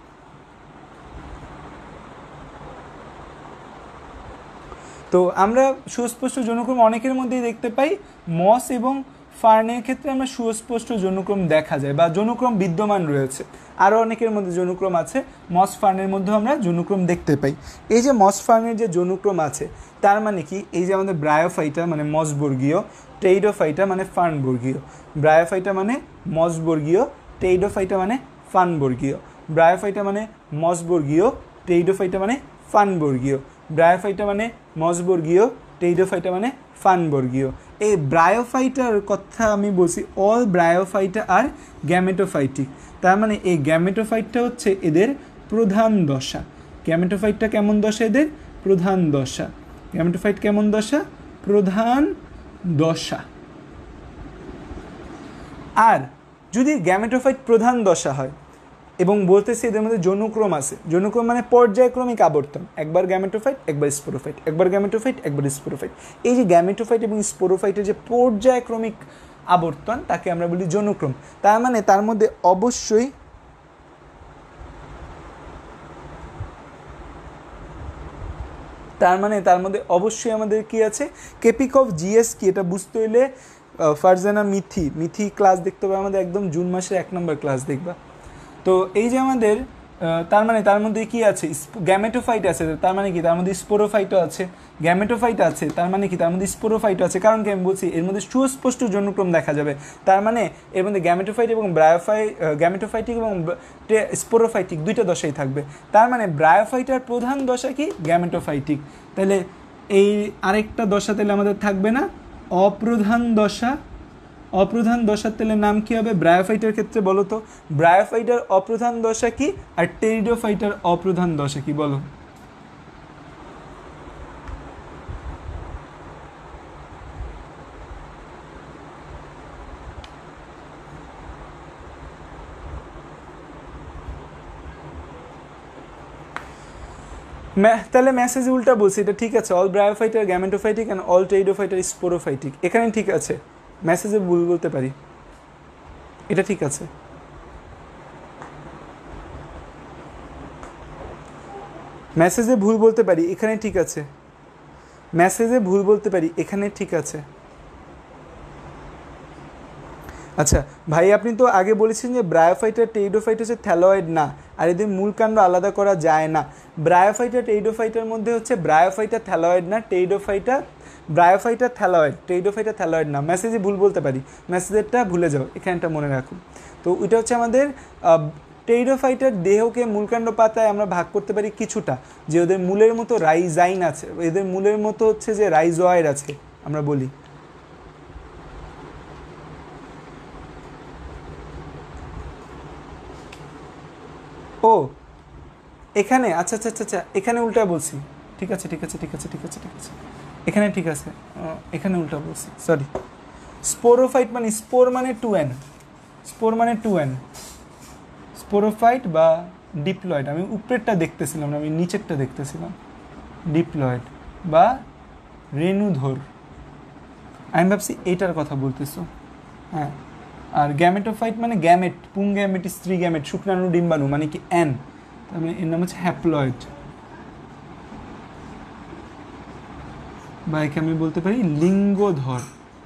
তো আমরা সুস্পষ্ট যৌনক্রম অনেকের মধ্যেই দেখতে পাই, মস এবং ফার্নের ক্ষেত্রে আমরা সুস্পষ্ট যৌনক্রম দেখা যায় বা যৌনক্রম বিদ্যমান রয়েছে। আরও অনেকের মধ্যে যৌনক্রম আছে, মস ফার্নের মধ্যেও আমরা যৌনক্রম দেখতে পাই। এই যে মস ফার্নের যে যৌনক্রম আছে তার মানে কি, এই যে আমাদের ব্রায়োফাইটা মানে মসবর্গীয়, টেইডোফাইটা মানে ফার্নবর্গীয়। ব্রায়োফাইটা মানে মসবর্গীয়, টেইডোফাইটা মানে ফার্নবর্গীয়। ব্রায়োফাইটা মানে মসবর্গীয়, টেইডোফাইটা মানে ফার্নবর্গীয়। ব্রায়োফাইটা মানে মসবর্গীয়, টেইডোফাইটা মানে ফার্নবর্গীয়। এই ব্রায়োফাইটার কথা আমি বলছি, অল ব্রায়োফাইটা আর গ্যামেটোফাইটিক। তার মানে এই গ্যামেটোফাইটটা হচ্ছে এদের প্রধান দশা। গ্যামেটোফাইটটা কেমন দশা, এদের প্রধান দশা। গ্যামেটোফাইট কেমন দশা, প্রধান দশা। আর যদি গ্যামেটোফাইট প্রধান দশা হয় এবং বলতেছি এদের মধ্যে যৌনক্রম আছে, যৌনক্রম মানে পর্যায়ক্রমিক আবর্তন, একবার গ্যামেটোফাইট একবার স্পোরোফাইট, একবার গ্যামেটোফাইট একবার স্পোরোফাইট। এই যে গ্যামেটোফাইট এবং স্পোরোফাইটের যে পর্যায়ক্রমিক আবর্তন তাকে আমরা বলি যৌনক্রম। তার মানে তার মধ্যে অবশ্যই তার মানে তার মধ্যে অবশ্যই আমাদের কি আছে, কেপিকভ জিএস কি এটা বুঝতে হইলে ফারজানা মিথি মিথি ক্লাস দেখতে হবে আমাদের, একদম জুন মাসের এক নম্বর ক্লাস দেখবা। তো এই যে আমাদের তার মানে তার মধ্যে কি আছে, গ্যামেটোফাইট আছে, তার মানে কি তার মধ্যে স্পোরোফাইটও আছে। গ্যামেটোফাইট আছে তার মানে কি তার মধ্যে স্পোরোফাইটও আছে, কারণ কি আমি বলছি এর মধ্যে সুস্পষ্ট যৌনক্রম দেখা যাবে। তার মানে এর মধ্যে গ্যামেটোফাইট এবং ব্রায়োফাই গ্যামেটোফাইটিক এবং স্পোরোফাইটিক দুইটা দশাই থাকবে। তার মানে ব্রায়োফাইটার প্রধান দশা কি, গ্যামেটোফাইটিক। তাহলে এই আরেকটা দশা তাহলে আমাদের থাকবে না, অপ্রধান দশা। অপ্রধান দশার তেলের নাম কি হবে ব্রায়োফাইটার ক্ষেত্রে, বলো তো? ব্রায়োফাইটার অপ্রধান দশা কি আর টেরিডোফাইটার অপ্রধান দশা কি, বলো? তাহলে মেসেজ উল্টা বলছি, এটা ঠিক আছে, অল ব্রায়োফাইটার গ্যামেটোফাইটিক অ্যান্ড অল টেরিডোফাইটার স্পোরোফাইটিক, এখানে ঠিক আছে। মেসেজে ভুল বলতে পারি, এটা ঠিক আছে। মেসেজে ভুল বলতে পারি, এখানে ঠিক আছে। মেসেজে ভুল বলতে পারি, এখানে ঠিক আছে। আচ্ছা ভাই, আপনি তো আগে বলেছেন যে ব্রায়োফাইটা টেইডোফাইট হচ্ছে থ্যালয়েড না, আর এদের মূল কাণ্ড আলাদা করা যায় না। ব্রায়োফাইটা টেইডোফাইটার মধ্যে হচ্ছে ব্রায়োফাইটা থ্যালয়েড না, টেইডোফাইটা ব্রায়োফাইটা থ্যালয়েড, টেইডোফাইটা থ্যালয়েড না। মেসেজে ভুল বলতে পারি, মেসেজেরটা ভুলে যাও, এখানটা মনে রাখুন। তো ওইটা হচ্ছে আমাদের টেইডোফাইটার দেহকে মূলকাণ্ড পাতায় আমরা ভাগ করতে পারি কিছুটা, যে ওদের মূলের মতো রাইজাইন আছে, এদের মূলের মতো হচ্ছে যে রাইজয়েড আছে আমরা বলি। ও এখানে আচ্ছা আচ্ছা আচ্ছা আচ্ছা এখানে উল্টা বলছি, ঠিক আছে ঠিক আছে ঠিক আছে ঠিক আছে ঠিক আছে এখানে ঠিক আছে, এখানে উল্টা বলছি, সরি। স্পোরোফাইট মানে স্পোর মানে টু এন, স্পোর মানে টু এন, স্পোরোফাইট বা ডিপ্লয়েড। আমি উপরেরটা দেখতেছিলাম না, আমি নিচেরটা দেখতেছিলাম। ডিপ্লয়েড বা রেণুধর, আমি ভাবছি এইটার কথা বলতেছো। হ্যাঁ, আর গ্যামেটোফাইট মানে গ্যামেট, পুং গ্যামেট, স্ত্রী গ্যামেট, শুক্রাণু ডিম্বাণু মানে কি এন, তার মানে এর নাম হচ্ছে হ্যাপ্লয়েড, বা একে আমি বলতে পারি লিঙ্গধর।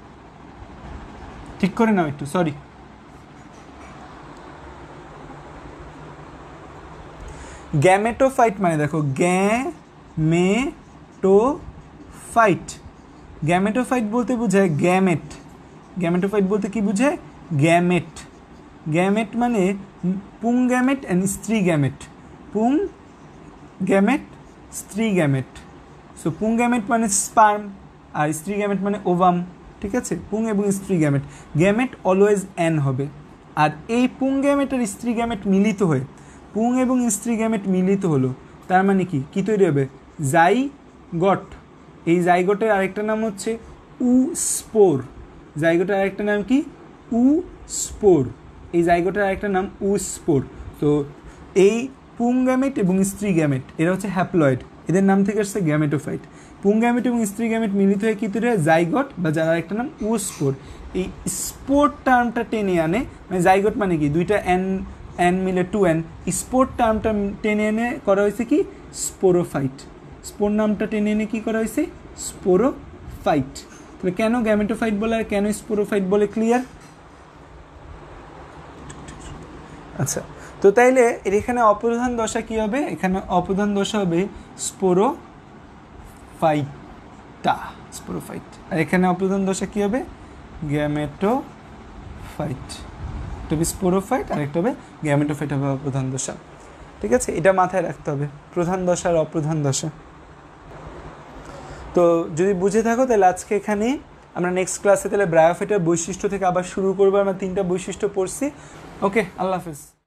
ঠিক করে নাও একটু, সরি। গ্যামেটোফাইট মানে দেখো গ্যামেটোফাইট, গ্যামেটোফাইট বলতে বোঝায় গ্যামেট, গ্যামেটোফাইট বলতে কি বোঝায় গ্যামেট, গ্যামেট মানে পুং গ্যামেট অ্যান্ড স্ত্রী গ্যামেট, পুং গ্যামেট স্ত্রী গ্যামেট। সো পুং গ্যামেট মানে স্পার্ম আর স্ত্রী গ্যামেট মানে ওভাম, ঠিক আছে, পুং এবং স্ত্রী গ্যামেট, গ্যামেট অলওয়েজ এন হবে। আর এই পুং গ্যামেট আর স্ত্রী গ্যামেট মিলিত হয়ে, পুং এবং স্ত্রী গ্যামেট মিলিত হলো, তার মানে কি কি তৈরি হবে, জাইগট। এই জাইগটের আরেকটা নাম হচ্ছে উ স্পোর, জাইগটের আরেকটা নাম কি উ স্পোর, এই জাইগটের আরেকটা নাম উ স্পোর। তো এই পুং গ্যামেট এবং স্ত্রী গ্যামেট এরা হচ্ছে হ্যাপ্লয়েড, এদের নাম থেকে আসছে গ্যামেটোফাইট। পুং গ্যামেট এবং স্ত্রী গ্যামেট মিলিত হয়ে কি তৈরি হয়, জাইগট, বা যার আরেকটা নাম উ স্পোর। এই স্পোর টার্মটা টেনে আনে, মানে জাইগট মানে কি দুইটা এন এন মিলে টু এন, স্পোর টার্মটা টেনে এনে করা হয়েছে কি স্পোরোফাইট, স্পোর নামটা টেনে এনে কি করা হয়েছে স্পোরোফাইট। তাহলে কেন গ্যামেটোফাইট বলে আর কেন স্পোরোফাইট বলে, ক্লিয়ার? আচ্ছা, তো তাইলে এর এখানে অপ্রধান দশা কি হবে, এখানে অপ্রধান দশা হবে স্পোরোফাইটা, স্পোরোফাইট। আর এখানে অপ্রধান দশা কি হবে, গ্যামেটোফাইট। একটা হবে স্পোরোফাইট আর একটা হবে গ্যামেটোফাইট হবে অপ্রধান দশা, ঠিক আছে, এটা মাথায় রাখতে হবে, প্রধান দশা আর অপ্রধান দশা। তো যদি বুঝে থাকো তাহলে আজকে এখানে আমরা নেক্সট ক্লাসে তাহলে ব্রায়োফাইটের বৈশিষ্ট্য থেকে আবার শুরু করবো। আমরা তিনটা বৈশিষ্ট্য পড়ছি। ওকে, আল্লাহ হাফেজ।